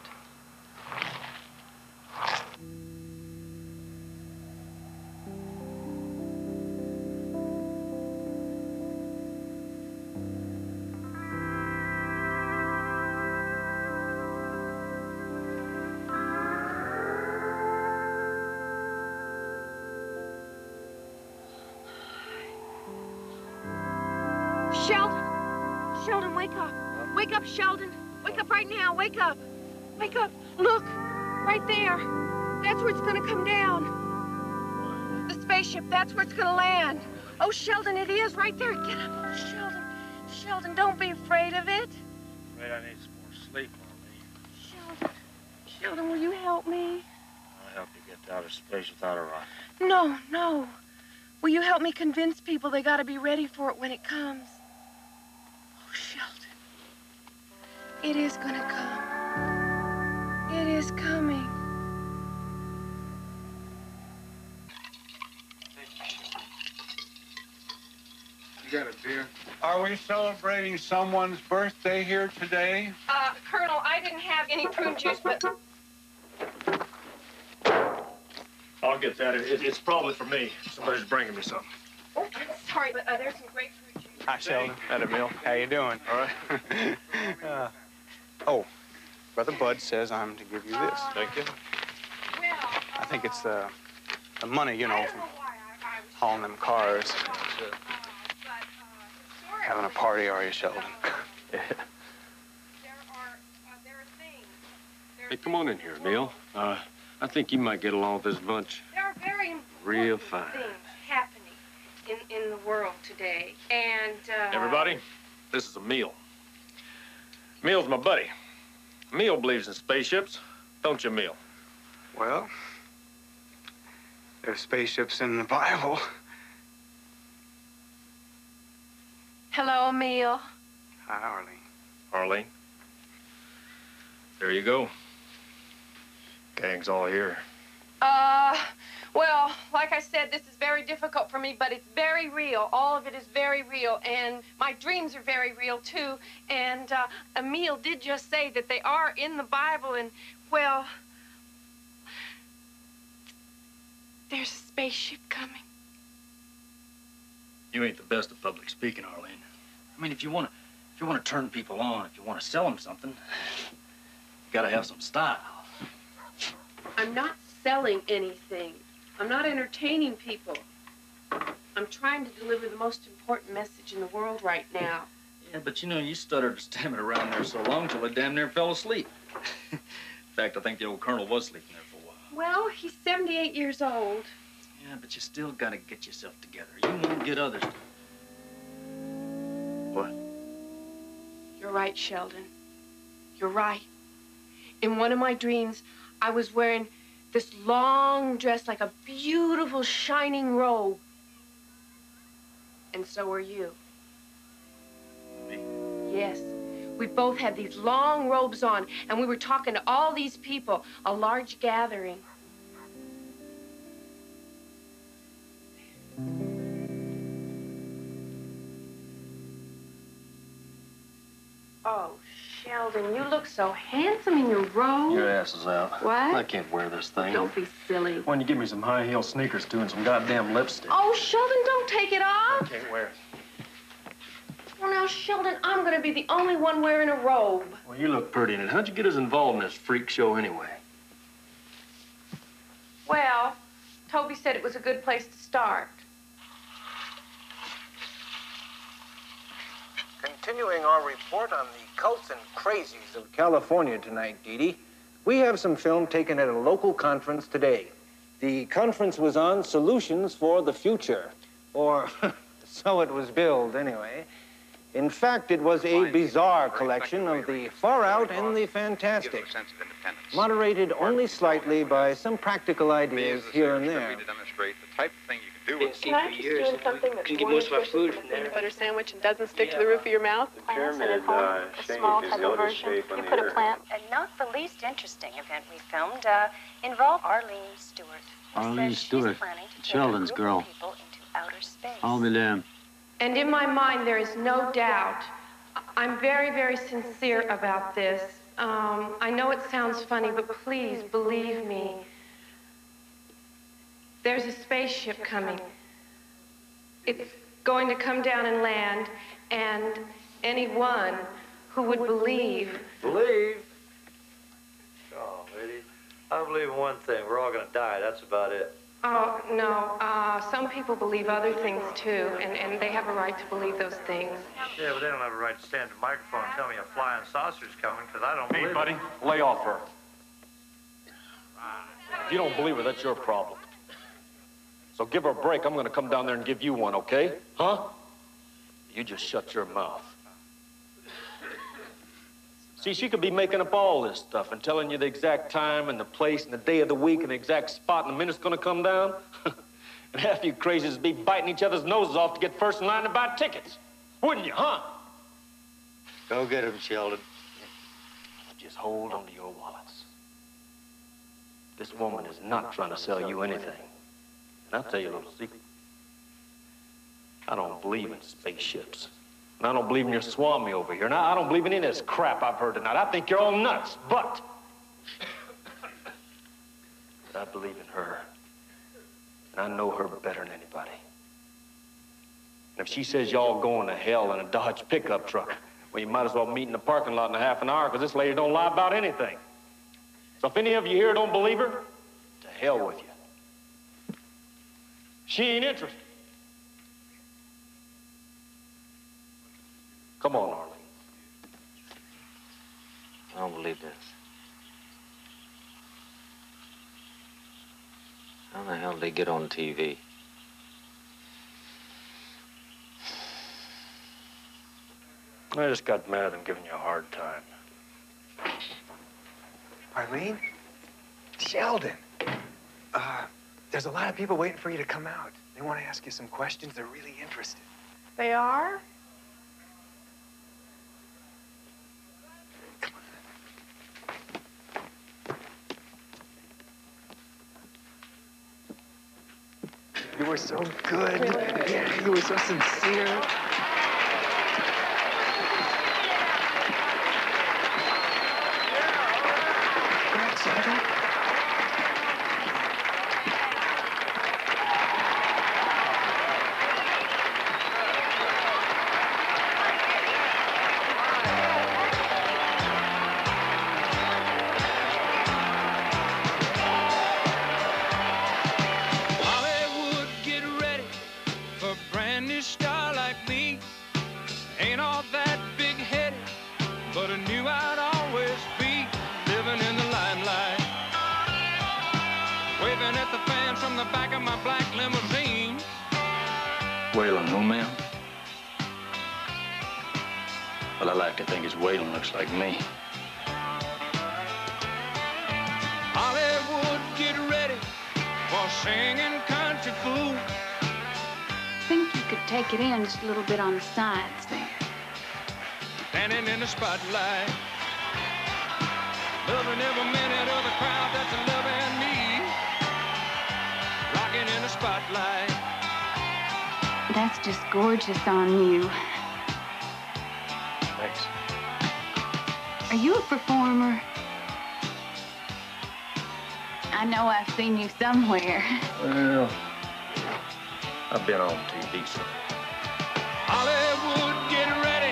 Sheldon! Sheldon, wake up. Wake up, Sheldon. Wake up right now. Wake up. Wake up. Look. Right there. That's where it's gonna come down. The spaceship, that's where it's gonna land. Oh, Sheldon, it is right there. Get up. Oh, Sheldon. Sheldon, don't be afraid of it. Afraid I need some more sleep, Arlene. Sheldon. Sheldon, will you help me? I'll help you get to outer space without a rocket. No, no. Will you help me convince people they gotta be ready for it when it comes? Oh, Sheldon. It is gonna come. It is coming. You got a beer? Are we celebrating someone's birthday here today? Uh, Colonel, I didn't have any prune juice, but... I'll get that. It, it's probably for me. Somebody's bringing me something. Oh, I'm sorry, but uh, there's some grapefruit juice. Hi, Sheldon. At a meal. How you doing? All right. uh, oh, Brother Bud says I'm to give you this. Thank you. I think it's the, the money, you know, from hauling them cars. Having a party, are you, Sheldon? Yeah. Hey, come on in here, Neil. Uh, I think you might get along with this bunch There are very important real fine. things happening in, in the world today, and, uh... Everybody, this is Emil. Emil's my buddy. Emil believes in spaceships, don't you, Emil? Well, there's spaceships in the Bible. Hello, Emil. Hi, Arlene. Arlene? There you go. Gang's all here. Uh, well, like I said, this is very difficult for me, but it's very real. All of it is very real, and my dreams are very real, too. And, uh, Emil did just say that they are in the Bible, and, well, there's a spaceship coming. You ain't the best at public speaking, Arlene. I mean, if you want to If you want to turn people on, if you want to sell them something, you gotta have some style. I'm not selling anything. I'm not entertaining people. I'm trying to deliver the most important message in the world right now. Yeah, but you know, you stuttered and stammered around there so long till I damn near fell asleep. In fact, I think the old colonel was sleeping there for a while. Well, he's seventy-eight years old. Yeah, but you still gotta get yourself together. You won't get others to... What? You're right, Sheldon. You're right. In one of my dreams, I was wearing this long dress like a beautiful shining robe. And so are you. Me? Yes. We both had these long robes on, and we were talking to all these people, a large gathering. Oh, Sheldon, you look so handsome in your robe. Your ass is out. What? I can't wear this thing. Don't be silly. Why don't you give me some high heel sneakers, too, and some goddamn lipstick? Oh, Sheldon, don't take it off. I can't wear it. Well, now, Sheldon, I'm going to be the only one wearing a robe. Well, you look pretty in it. How'd you get us involved in this freak show anyway? Well, Toby said it was a good place to start. Continuing our report on the cults and crazies of California tonight, Dee Dee, we have some film taken at a local conference today. The conference was on solutions for the future, or so it was billed anyway. In fact, it was a bizarre collection of the far out and the fantastic, moderated only slightly by some practical ideas here and there. To demonstrate the type of thing you can do with Can I just do something that's get more most of our nutritious food than from a peanut there. butter sandwich and doesn't stick to the roof of your mouth? The pyramid uh, shape is notice shape on You the put a earth. plant. And not the least interesting event we filmed uh, involved Arlene Stewart. who Arlene says she's Stewart, planning to take a Sheldon's group girl. of people into outer space. I'll be damned. And in my mind, there is no doubt. I'm very, very sincere about this. Um, I know it sounds funny, but please believe me. There's a spaceship coming. It's going to come down and land, and anyone who would believe. Believe? Oh, lady, I believe in one thing. We're all gonna die. That's about it. Oh, no. Uh, some people believe other things, too, and, and they have a right to believe those things. Yeah, but they don't have a right to stand at the microphone and tell me a flying saucer's coming, because I don't Hey, believe buddy, it. lay off her. If you don't believe her, that's your problem. So give her a break. I'm gonna come down there and give you one, okay? Huh? You just shut your mouth. See, she could be making up all this stuff and telling you the exact time and the place and the day of the week and the exact spot and the minute's gonna come down. And half you crazies would be biting each other's noses off to get first in line to buy tickets. Wouldn't you, huh? Go get him, Sheldon. Just hold on to your wallets. This woman is not trying to sell you anything. And I'll tell you a little secret. I don't believe in spaceships. And I don't believe in your swami over here. And I, I don't believe in any of this crap I've heard tonight. I think you're all nuts, but... but I believe in her. And I know her better than anybody. And if she says y'all going to hell in a Dodge pickup truck, well, you might as well meet in the parking lot in a half an hour, because this lady don't lie about anything. So if any of you here don't believe her, to hell with you. She ain't interested. Come on, Arlene. I don't believe this. How the hell did they get on T V? I just got mad at them giving you a hard time. Arlene? Sheldon. Uh, there's a lot of people waiting for you to come out. They want to ask you some questions. They're really interested. They are? You were so good. Yeah, you were so sincere. Go ahead, Sheldon. back of my black limousine. Waylon, who, ma'am? Well, I like to think his Waylon looks like me. Hollywood, get ready for singing country fool. I think you could take it in just a little bit on the sides there. Standing in the spotlight, loving every minute of the crowd that's loving me. Rocking in the spotlight. That's just gorgeous on you. Thanks. Are you a performer? I know I've seen you somewhere. Well, I've been on T V, so. Hollywood, get ready.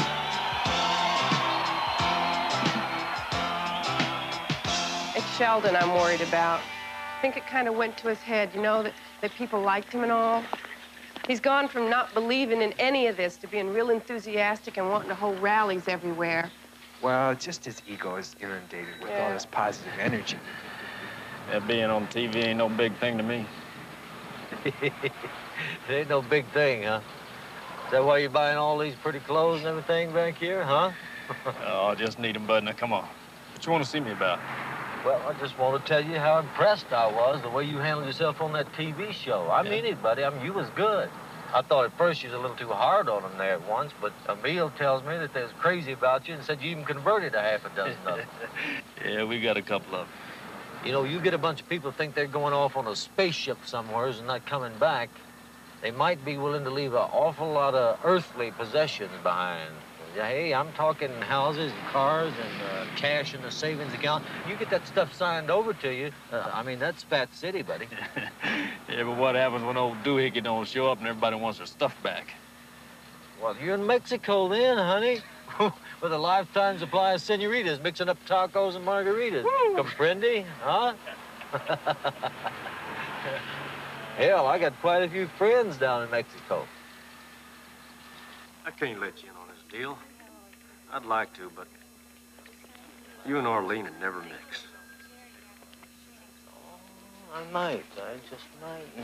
It's Sheldon I'm worried about. I think it kind of went to his head, you know, that, that people liked him and all. He's gone from not believing in any of this to being real enthusiastic and wanting to hold rallies everywhere. Well, just his ego is inundated with Yeah. all this positive energy. Yeah, being on T V ain't no big thing to me. It ain't no big thing, huh? Is that why you're buying all these pretty clothes and everything back here, huh? Oh, I just need them, bud. Now, come on. What you want to see me about? Well, I just want to tell you how impressed I was the way you handled yourself on that T V show. I Yeah. mean it, buddy. I mean, you was good. I thought at first you was a little too hard on them there at once, but Emil tells me that they was crazy about you and said you even converted a half a dozen of them. Yeah, we got a couple of them. You know, you get a bunch of people think they're going off on a spaceship somewhere and not coming back. They might be willing to leave an awful lot of earthly possessions behind. Hey, I'm talking houses and cars and uh, cash in the savings account. You get that stuff signed over to you. Uh, I mean, that's Fat City, buddy. Yeah, but what happens when old Doohickey don't show up and everybody wants their stuff back? Well, you're in Mexico then, honey. With a lifetime supply of senoritas mixing up tacos and margaritas. Comprende, huh? Hell, I got quite a few friends down in Mexico. I can't let you in on this deal. I'd like to, but you and Arlene would never mix. I might. I just might.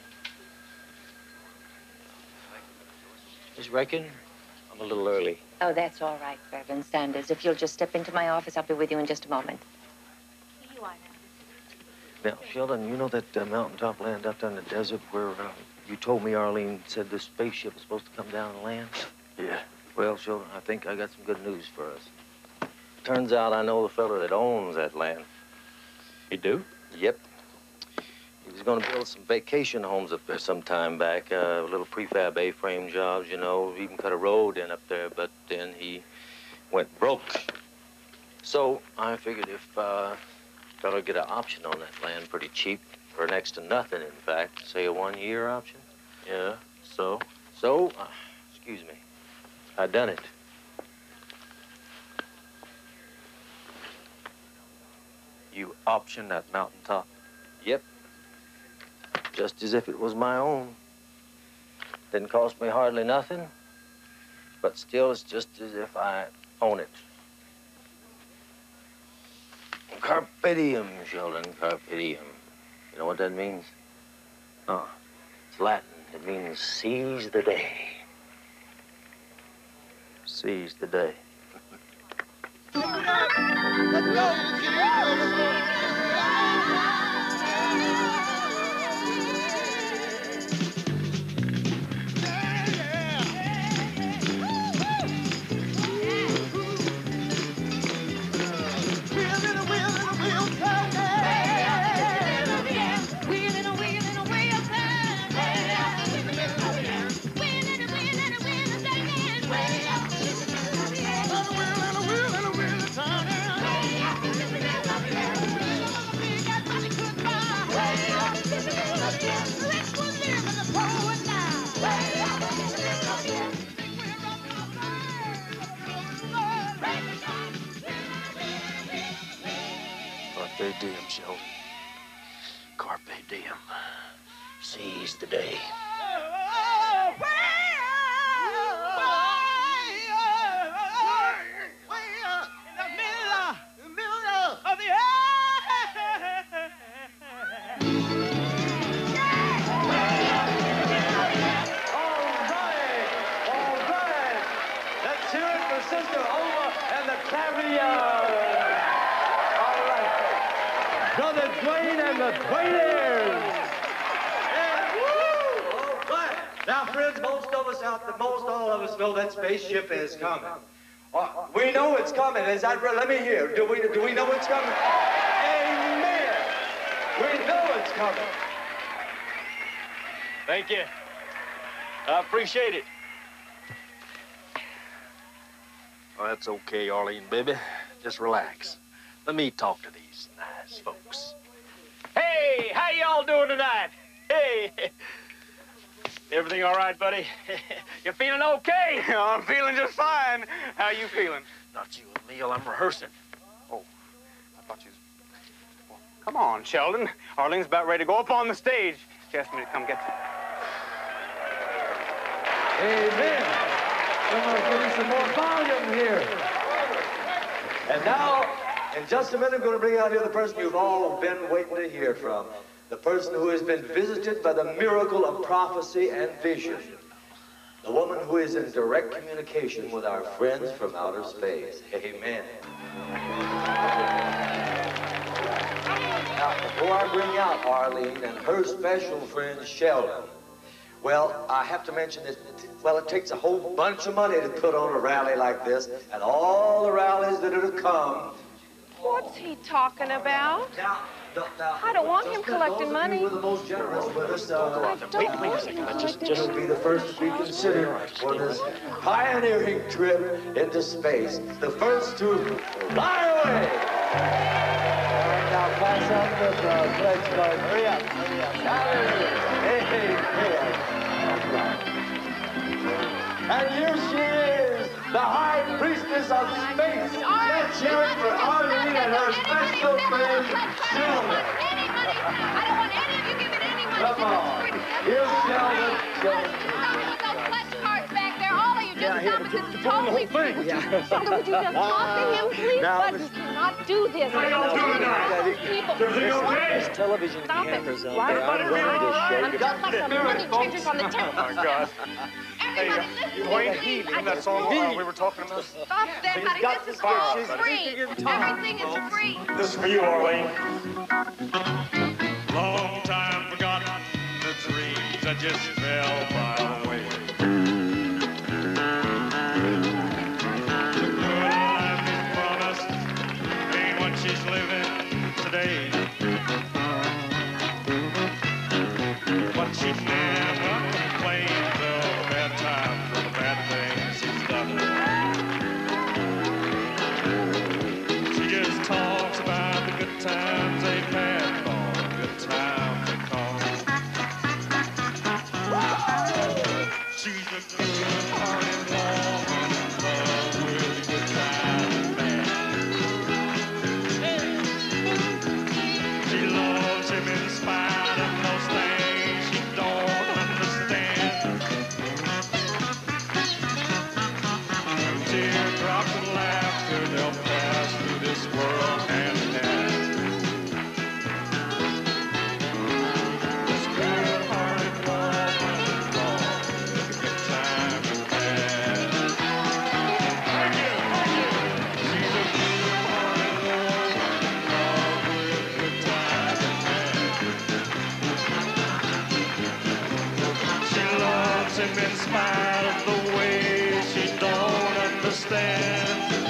Just reckon I'm a little early. Oh, that's all right, Reverend Sanders. If you'll just step into my office, I'll be with you in just a moment. Here you are now. Now, Sheldon, you know that uh, mountaintop land out there in the desert where uh, you told me Arlene said this spaceship was supposed to come down and land? Yeah. Well, Sheldon, I think I got some good news for us. Turns out I know the fella that owns that land. You do? Yep. He was going to build some vacation homes up there some time back, uh, little prefab A-frame jobs, you know, even cut a road in up there, but then he went broke. So I figured if uh, fella get an option on that land pretty cheap, for next to nothing, in fact, say a one-year option. Yeah, so? So, uh, excuse me, I done it. You optioned that mountaintop? Yep. Just as if it was my own. Didn't cost me hardly nothing, but still it's just as if I own it. Carpe diem, Sheldon, carpe diem. You know what that means? Uh, it's Latin. It means seize the day. Seize the day. Let's go. Carpe diem, Sheldon. Carpe diem. Seize the day. Brother Dwayne and the Dwayneers. Yeah, woo! All right. Now, friends, most of us out there, most all of us know that spaceship is coming. Uh, we know it's coming. Is that right? Let me hear. Do we, do we know it's coming? Amen. We know it's coming. Thank you. I appreciate it. Well, that's okay, Arlene, baby. Just relax. Let me talk to these nice folks. Hey, how y'all doing tonight? Hey. Everything all right, buddy? You feeling okay? I'm feeling just fine. How you feeling? Not you and Neil. I'm rehearsing. Oh, I thought you was... Well, come on, Sheldon. Arlene's about ready to go up on the stage. She asked me to come get you. Amen. Someone's getting some more volume here. And now, in just a minute, I'm going to bring out here the person you've all been waiting to hear from. The person who has been visited by the miracle of prophecy and vision. The woman who is in direct communication with our friends from outer space. Amen. Now, before I bring out Arlene and her special friend, Sheldon, well, I have to mention that, well, it takes a whole bunch of money to put on a rally like this, and all the rallies that are to come. What's he talking about? Now, now, I don't want him collecting money. We're the most generous with us. Uh, I don't want him collecting just be the first to be considered for this pioneering trip into space. The first to fly away. All right, now pass up the uh, pledge card. Hurry up, hurry up. Hallelujah. Hey, hey. And here she is, the high priestess of space. Let's hear it for Arlene and her special friend, Sheldon. I don't want any of you giving any money. Come on. Here's Sheldon. Those pledge cards back there, all of you just stop it. This is totally free. Sheldon, would you just talk to him, please? Bud, you cannot do this. What are y'all doing now? People. Everything okay? Television Stop it. cameras out Why? there. I'm running this show. I'm just like the money changers on the temple. Oh, my God. Everybody, listen Dwayne, to me. you know that song uh, we were talking about? Stop that, buddy. This is all free. Everything is free. This is for you, Arlene. Long time forgotten, the dreams that just fell by the way. The good life is promised ain't what she's living today. But she never complains of the bad times or the bad things she's done. She just talks about the good times they've had, all the good times they come. She's a good-hearted woman, in love with good times and bad. She loves him in spite of those things she don't understand. Teardrops and laughter, they'll pass through this world hand in hand. This good-hearted woman is long with the good times and bad. Thank you, thank you. She's a good-hearted woman in love with good times and bad. She loves him in spite of the way she don't understand.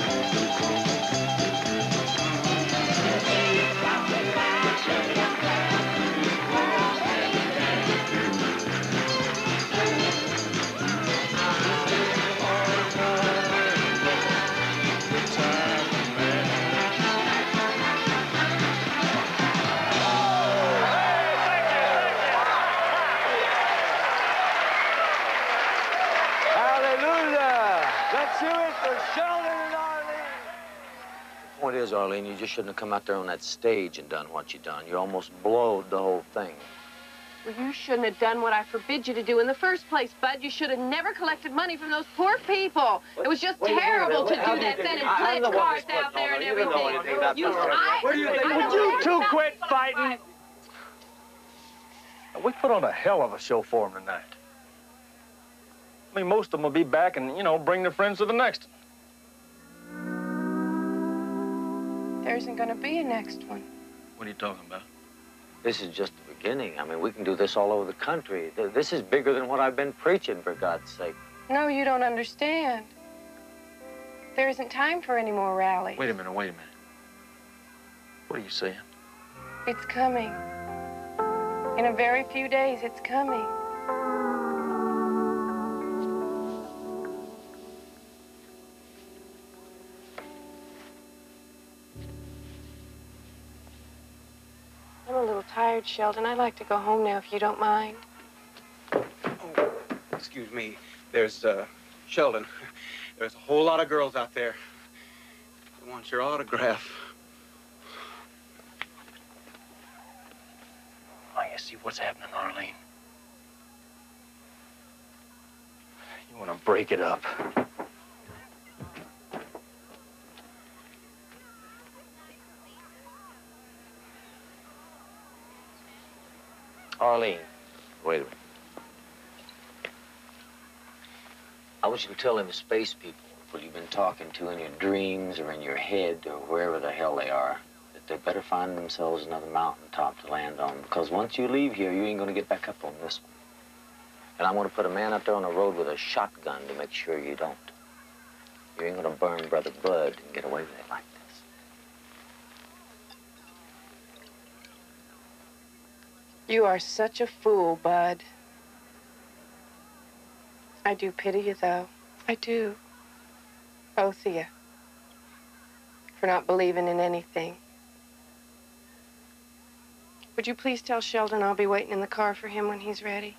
Hallelujah. Let's hear it for Sheldon and Arlene. The point is, Arlene, you just shouldn't have come out there on that stage and done what you done. You almost blowed the whole thing. Well, you shouldn't have done what I forbid you to do in the first place, Bud. You should have never collected money from those poor people. It was just Wait a minute, terrible to wait, how do do you that, think- sending I- I'm pledge the one cards that's out putting there on and there. You don't know everything. anything about You, this. I, What do you think? I Would don't you care two about quit the fighting? We put on a hell of a show for them tonight. I mean, most of them will be back and, you know, bring their friends to the next one. There isn't going to be a next one. What are you talking about? This is just the beginning. I mean, we can do this all over the country. This is bigger than what I've been preaching, for God's sake. No, you don't understand. There isn't time for any more rallies. Wait a minute, wait a minute. What are you saying? It's coming. In a very few days, it's coming. I'm a little tired, Sheldon. I'd like to go home now, if you don't mind. Oh, excuse me. There's, uh, Sheldon. There's a whole lot of girls out there. They want your autograph. Oh, you see what's happening, Arlene? You want to break it up. Arlene, wait a minute. I want you to tell them space people, who you've been talking to in your dreams or in your head or wherever the hell they are, that they better find themselves another mountaintop to land on, because once you leave here, you ain't going to get back up on this one. And I'm going to put a man up there on the road with a shotgun to make sure you don't. You ain't going to burn Brother Bud and get away with it like this. You are such a fool, Bud. I do pity you, though. I do. Both of you. For not believing in anything. Would you please tell Sheldon I'll be waiting in the car for him when he's ready?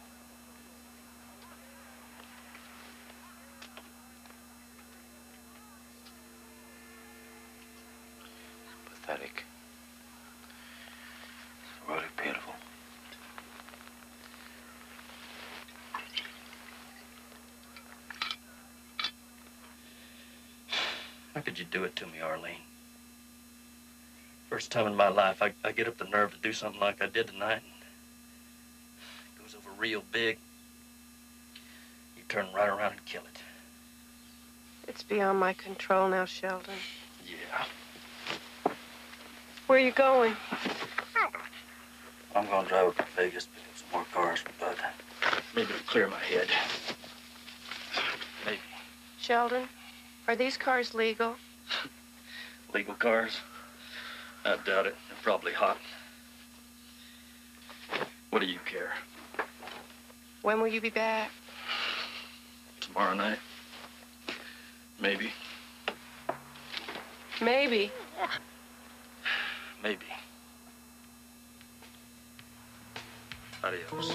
Pathetic. It's really pitiful. How could you do it to me, Arlene? First time in my life, I, I get up the nerve to do something like I did tonight. It goes over real big. You turn right around and kill it. It's beyond my control now, Sheldon. Yeah. Where are you going? I'm gonna drive up to Vegas, pick up some more cars for Bud. Maybe it'll clear my head. Maybe. Sheldon, are these cars legal? Legal cars? I doubt it. They're probably hot. What do you care? When will you be back? Tomorrow night? Maybe. Maybe. Maybe. Adios.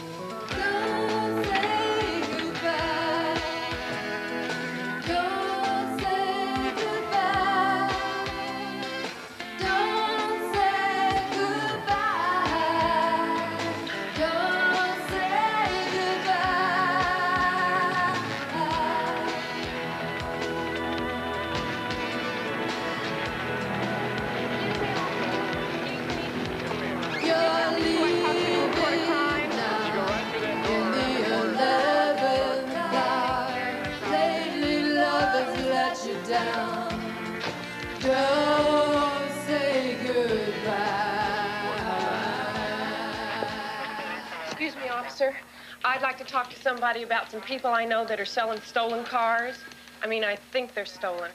Excuse me, officer. I'd like to talk to somebody about some people I know that are selling stolen cars. I mean, I think they're stolen.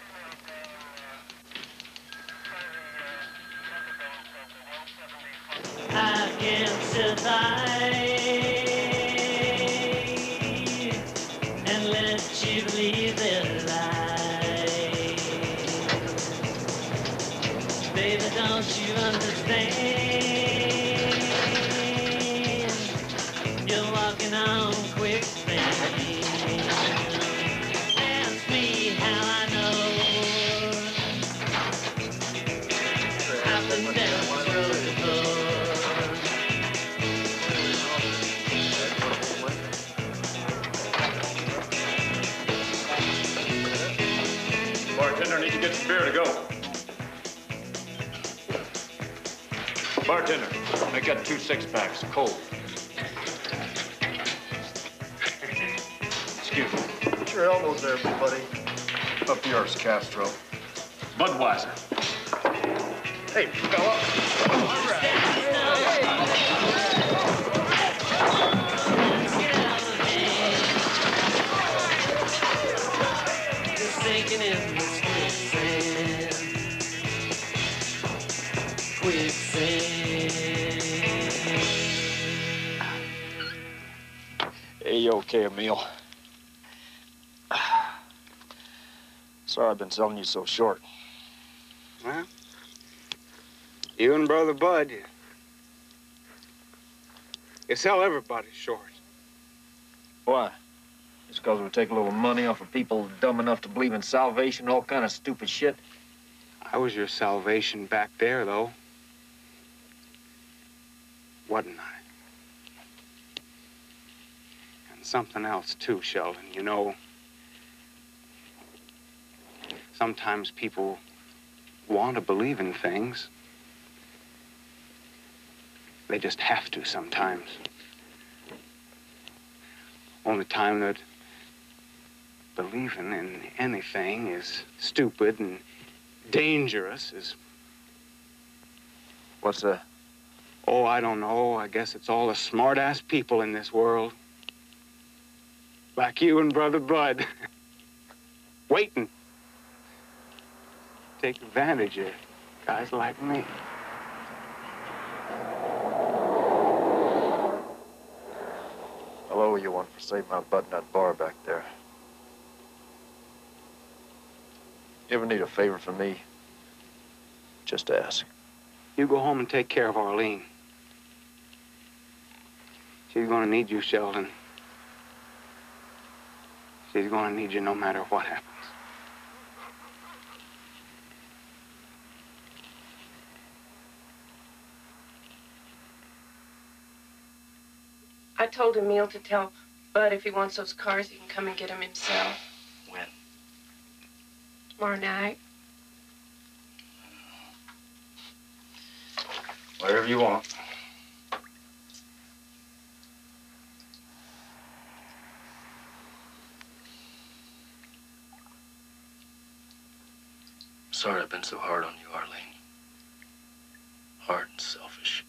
I can survive and let you believe that lie. Baby, don't you understand? You're walking on quicksand. Ask me how I know. I've been down this road before. Bartender, need to get some beer to go. Bartender, make that two six-packs, cold. Excuse me. Put your elbows there, buddy. Up yours, Castro. Budweiser. Hey, fella. All right. Sinking in the quicksand. Quicksand. Hey, you okay, Emil? Sorry I've been selling you so short. Well, you and Brother Bud, you, you sell everybody short. Why? Just because we take a little money off of people dumb enough to believe in salvation and all kind of stupid shit? I was your salvation back there, though. Wasn't I? And something else, too, Sheldon. You know, sometimes people want to believe in things. They just have to sometimes. Only time that believing in anything is stupid and dangerous is... What's that? Oh, I don't know. I guess it's all the smart-ass people in this world. Like you and Brother Bud. Waiting. Take advantage of guys like me. I'll owe you one for saving my butt in that bar back there. You ever need a favor from me? Just ask. You go home and take care of Arlene. She's gonna need you, Sheldon. She's gonna need you no matter what happens. I told Emil to tell Bud if he wants those cars, he can come and get them himself. When? Tomorrow night. Whatever you want. Sorry I've been so hard on you, Arlene. Hard and selfish.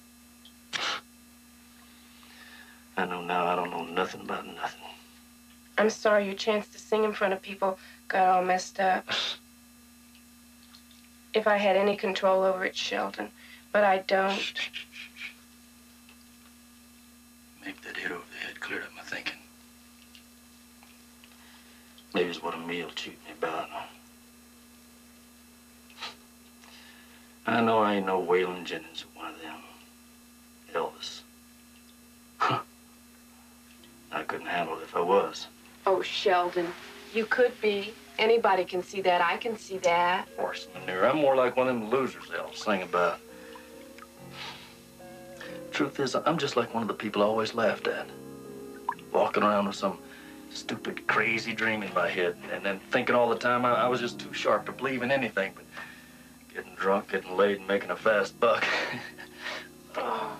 I know now I don't know nothing about nothing. I'm sorry your chance to sing in front of people got all messed up. If I had any control over it, Sheldon, but I don't. Maybe that hit over the head cleared up my thinking. Maybe it's what Emil chewed me about. I know I ain't no Waylon Jennings or one of them. Elvis. I couldn't handle it if I was. Oh, Sheldon, you could be. Anybody can see that. I can see that. Horse manure. I'm more like one of them losers they'll sing about. Truth is, I'm just like one of the people I always laughed at. Walking around with some stupid, crazy dream in my head, and then thinking all the time I, I was just too sharp to believe in anything but getting drunk, getting laid, and making a fast buck. Oh.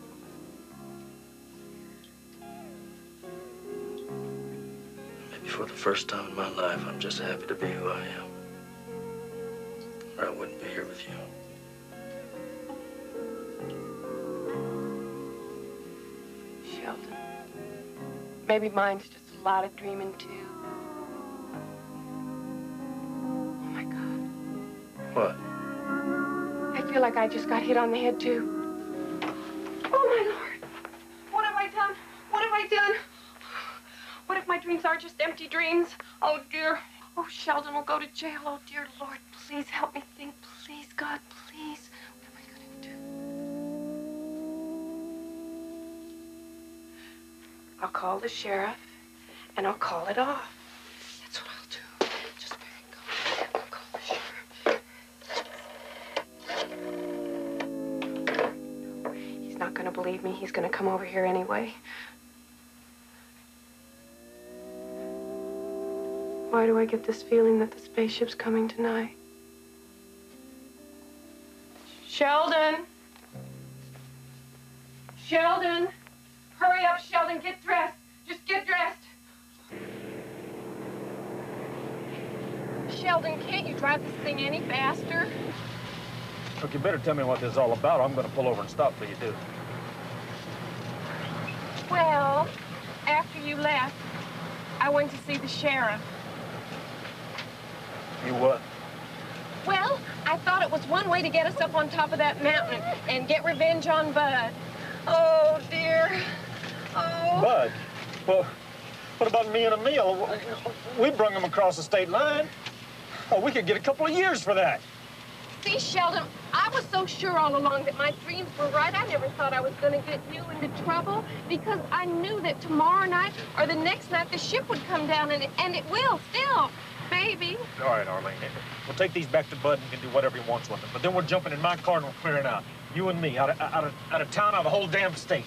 Maybe for the first time in my life, I'm just happy to be who I am. Or I wouldn't be here with you. Sheldon, maybe mine's just a lot of dreaming, too. Oh, my God. What? I feel like I just got hit on the head, too. Oh, my Lord. What have I done? What have I done? What if my dreams are just empty dreams? Oh, dear. Oh, Sheldon will go to jail. Oh, dear Lord, please help me think. Please, God, please. What am I going to do? I'll call the sheriff, and I'll call it off. That's what I'll do. Just very calm. I'll call the sheriff. He's not going to believe me. He's going to come over here anyway. Why do I get this feeling that the spaceship's coming tonight? Sheldon! Sheldon! Hurry up, Sheldon. Get dressed. Just get dressed. Sheldon, can't you drive this thing any faster? Look, you better tell me what this is all about, or I'm gonna pull over and stop till you do. Well, after you left, I went to see the sheriff. You what? Well, I thought it was one way to get us up on top of that mountain and get revenge on Bud. Oh, dear. Oh. Bud? Well, what about me and Emil? We brung him across the state line. Oh, we could get a couple of years for that. See, Sheldon, I was so sure all along that my dreams were right. I never thought I was going to get you into trouble because I knew that tomorrow night or the next night the ship would come down, and it, and it will still, baby. All right, Arlene. We'll take these back to Bud and he can do whatever he wants with them. But then we're jumping in my car and we're clearing out. You and me, out of, out of, out of town, out of the whole damn state.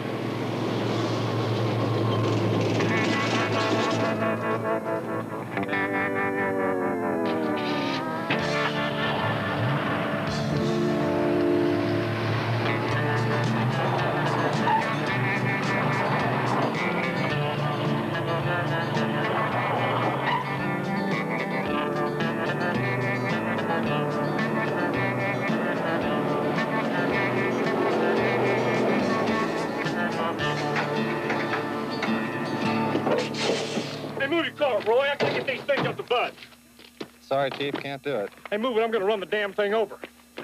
Roy, I can't get these things up to Bud. Sorry, Chief, can't do it. Hey, move it. I'm going to run the damn thing over.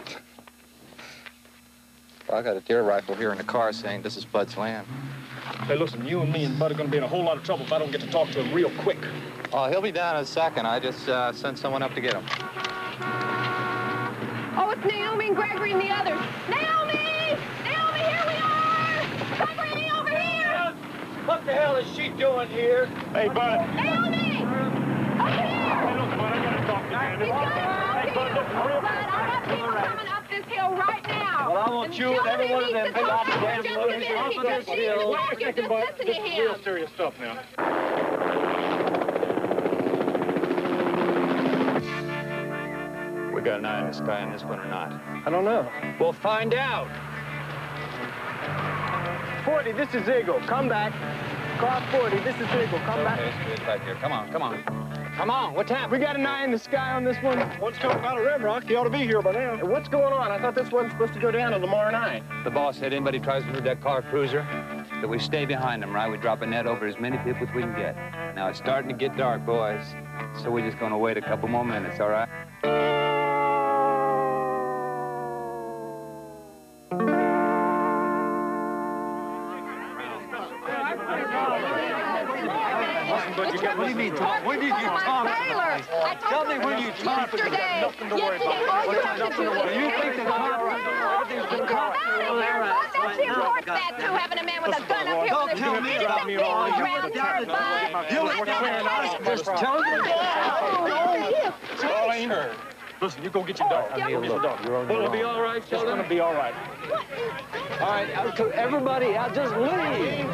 Well, I got a deer rifle here in the car saying this is Bud's land. Hey, listen, you and me and Bud are going to be in a whole lot of trouble if I don't get to talk to him real quick. Oh, he'll be down in a second. I just uh, sent someone up to get him. Oh, it's Naomi and Gregory and the others. Naomi! Naomi, here we are! Gregory, over here! What the hell is she doing here? Hey, Bud. Naomi! Over here! Hey, look, Bud, I got to talk to you, man. Hey, Bud, listen, real quick. Bud, I got people coming up this hill right now. Well, I want you and every one of them big off the damn because she needs to talk. Just listen to him. Real serious stuff now. We got an eye in the sky on this one or not? I don't know. We'll find out. forty, this is Eagle. Come back. Car forty, this is Eagle. Come back. Okay, it's back here. Come on, come on. Come on, what's happening? We got an eye in the sky on this one. One's coming out of Red Rock. He ought to be here by now. What's going on? I thought this wasn't supposed to go down until tomorrow night. The boss said anybody tries to move that car cruiser, that we stay behind them, right? We drop a net over as many people as we can get. Now, it's starting to get dark, boys, so we're just going to wait a couple more minutes, all right? What do you mean, talk? When did you talk? Tell me when you talked. Yesterday. Nothing to worry about. Yesterday. All you have to do is You think the car... Everything's been caught. That's the importance that too, having a man with a gun up here Don't with a tell me about me all. people around here, Bud. You were clearing out. Just tell me. Arlene, listen, you go get your dog. I'll get your dog. Will it be all right, It's Sheldon? going to be all right. All right, everybody, I'll just leave.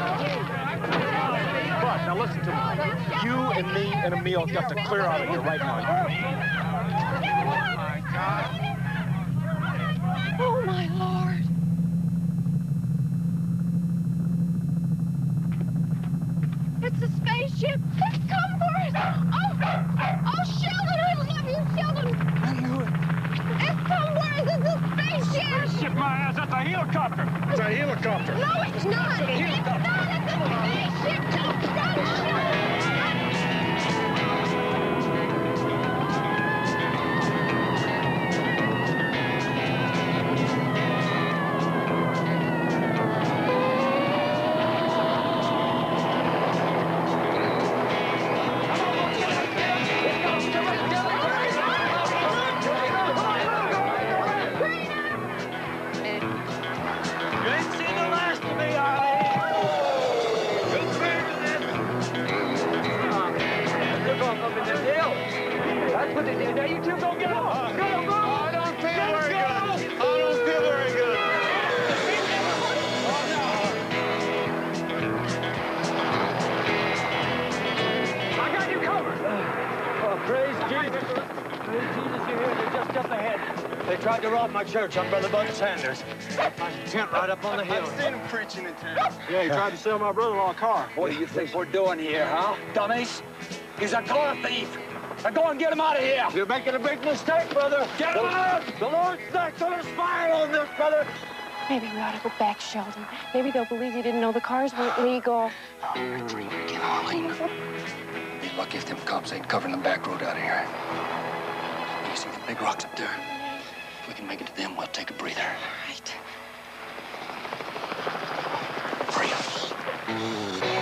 But now listen to me. You and me and Emil got to clear out of here right now. Oh, my God. Oh, my Lord. It's a spaceship. It's come for us. Oh, oh, Sheldon, I love you, Sheldon. I knew it. It's come for us. It's a spaceship. Spaceship, my ass. That's a helicopter. It's a helicopter. No, it's not. It's a helicopter. It's not. It's a spaceship. Don't run, Sheldon. Now you two go get on. Go, go. I don't feel very good. I don't feel very good. I got you covered. Oh, praise Jesus. Praise Jesus, you're here. They're just up ahead. They tried to rob my church. I'm Brother Bud Sanders. My tent right up on the hill. I've seen him preaching in town. Yeah, he tried to sell my brother-in-law a car. What do you think we're doing here, huh? Dummies? He's a car thief. Now go and get him out of here. You're making a big mistake, brother. Get him out! The Lord's not gonna smile on this, brother. Maybe we ought to go back, Sheldon. Maybe they'll believe you didn't know the cars weren't legal. Oh, you're dreaming again, Arlene. Be lucky if them cops ain't covering the back road out of here. You see the big rocks up there? If we can make it to them, we'll take a breather. All right. Hurry up.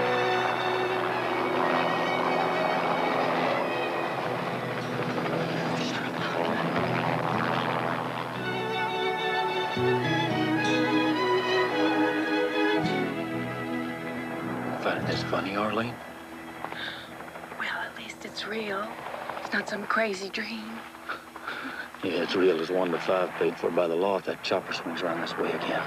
Finding this funny, Arlene? Well, at least it's real. It's not some crazy dream. Yeah, it's real as one to five paid for by the law if that chopper swings around this way again.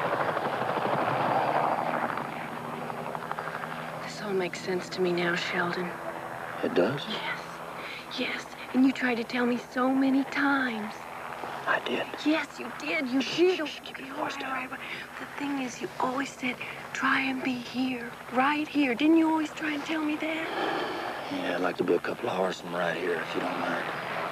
This all makes sense to me now, Sheldon. It does? Yes. Yes. And you tried to tell me so many times. I did. Yes, you did. You did. Okay, all right, all right. The thing is, you always said, try and be here, right here. Didn't you always try and tell me that? Yeah, I'd like to be a couple of hours from right here, if you don't mind.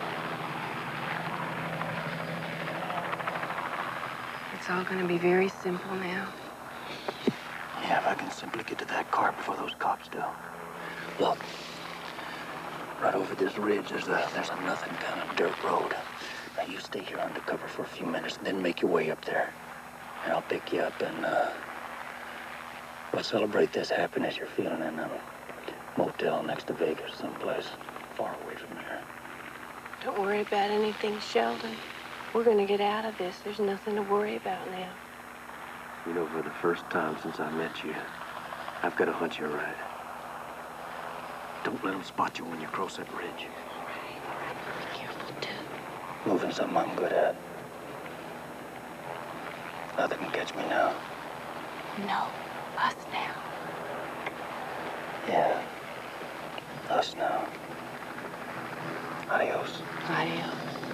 It's all going to be very simple now. Yeah, if I can simply get to that car before those cops do. Look, right over this ridge, there's a, there's a nothing kind of dirt road. Now, you stay here undercover for a few minutes, and then make your way up there. And I'll pick you up and, uh, we'll celebrate this happiness you're feeling in a motel next to Vegas, someplace far away from here. Don't worry about anything, Sheldon. We're going to get out of this. There's nothing to worry about now. You know, for the first time since I met you, I've got a hunch you're right. Don't let them spot you when you cross that ridge. Be careful, too. Moving something I'm good at. Nothing can catch me now. No, us now. Yeah, us now. Adios. Adios.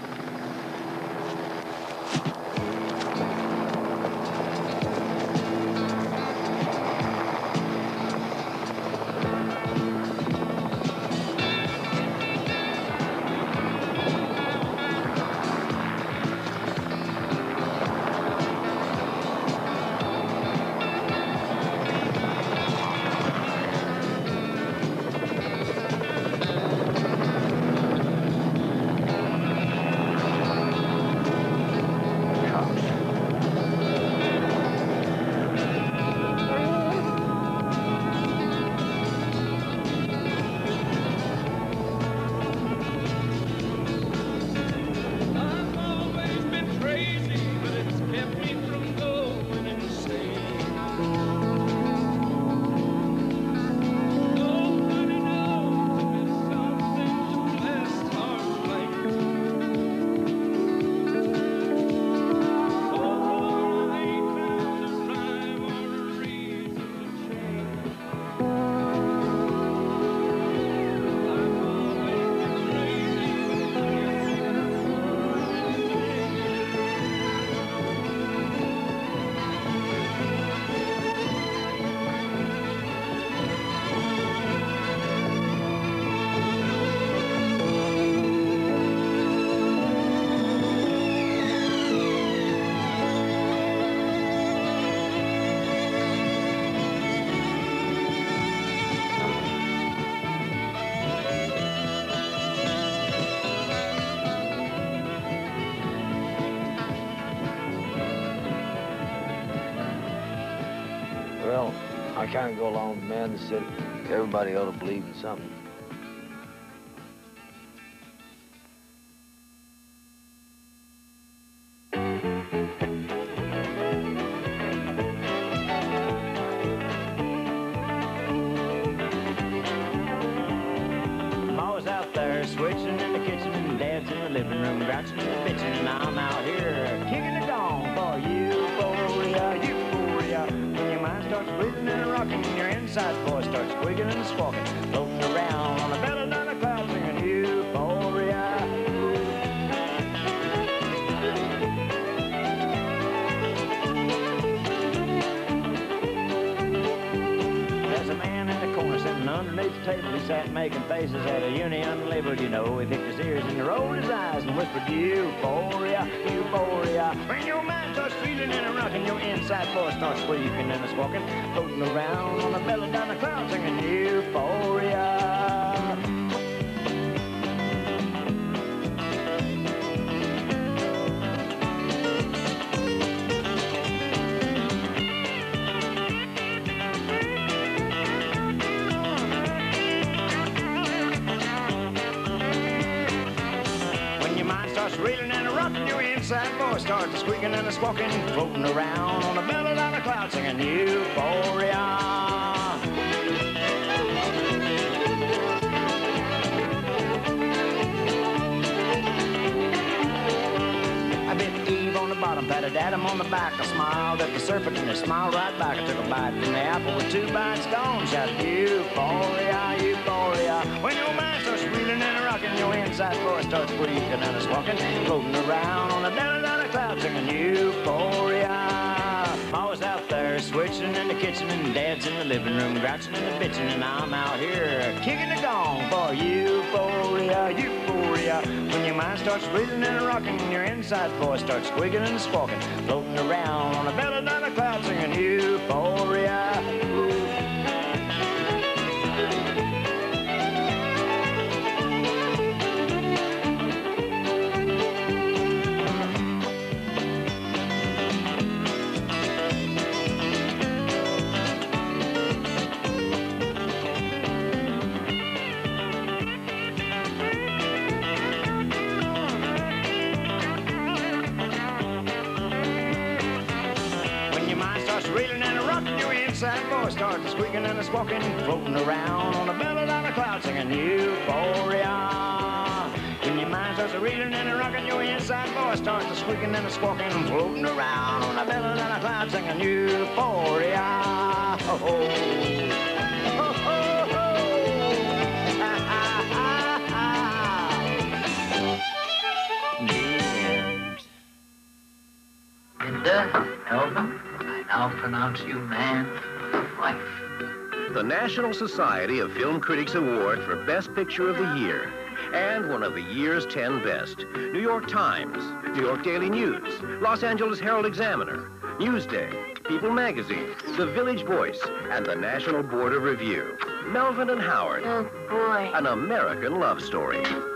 Well, I kind of go along with the man that said everybody ought to believe in something. Mama's out there switching in the kitchen, and Dad's in the living room, grouching and bitching, and I'm out here kicking the gong for UFOria, UFOria. When your mind starts breathing and rocking, and your inside voice starts squeaking and squawking, floating around on a belly down a cloud, singing UFOria. There's a man in the corner sitting underneath the table. He sat and made making faces at a union labeled, you know. He picked his ears and rolled his eyes and whispered, euphoria, euphoria. When your mind starts feeling and a rocking, your inside voice starts squeaking and a squawking, floating around on a belly down the cloud singing euphoria. Reeling and a rocking, your inside voice starts a squeaking and a squawking, floating around on a belly down a cloud singing euphoria. I bit Eve on the bottom, patted Adam on the back. I smiled at the serpent and he smiled right back. I took a bite from the apple with two bites gone, shouted euphoria, euphoria. When your mind starts reeling and a rocking, your inside voice starts squeaking and a squawking, floating around on a belly down a cloud singing euphoria. I was out there switching in the kitchen and Dad's in the living room grouching and bitching, and I'm out here kicking the gong for euphoria, euphoria. When your mind starts reeling and rocking, your inside voice starts squeaking and squawking, floating around on a belly down a cloud singing euphoria. Inside voice starts squeaking and a squawking, floating around on a belly down a cloud singing euphoria. When your mind starts reeling and a rocking, your inside voice starts squeaking and a squawking, floating around on a belly down a cloud singing euphoria. Oh, oh. Oh, oh, oh. Ha, ha, ha, ha. Linda, Elvin, I now pronounce you man and wife. The National Society of Film Critics Award for Best Picture of the Year, and one of the year's ten best. New York Times, New York Daily News, Los Angeles Herald Examiner, Newsday, People Magazine, The Village Voice, and the National Board of Review. Melvin and Howard. Oh, boy. An American love story.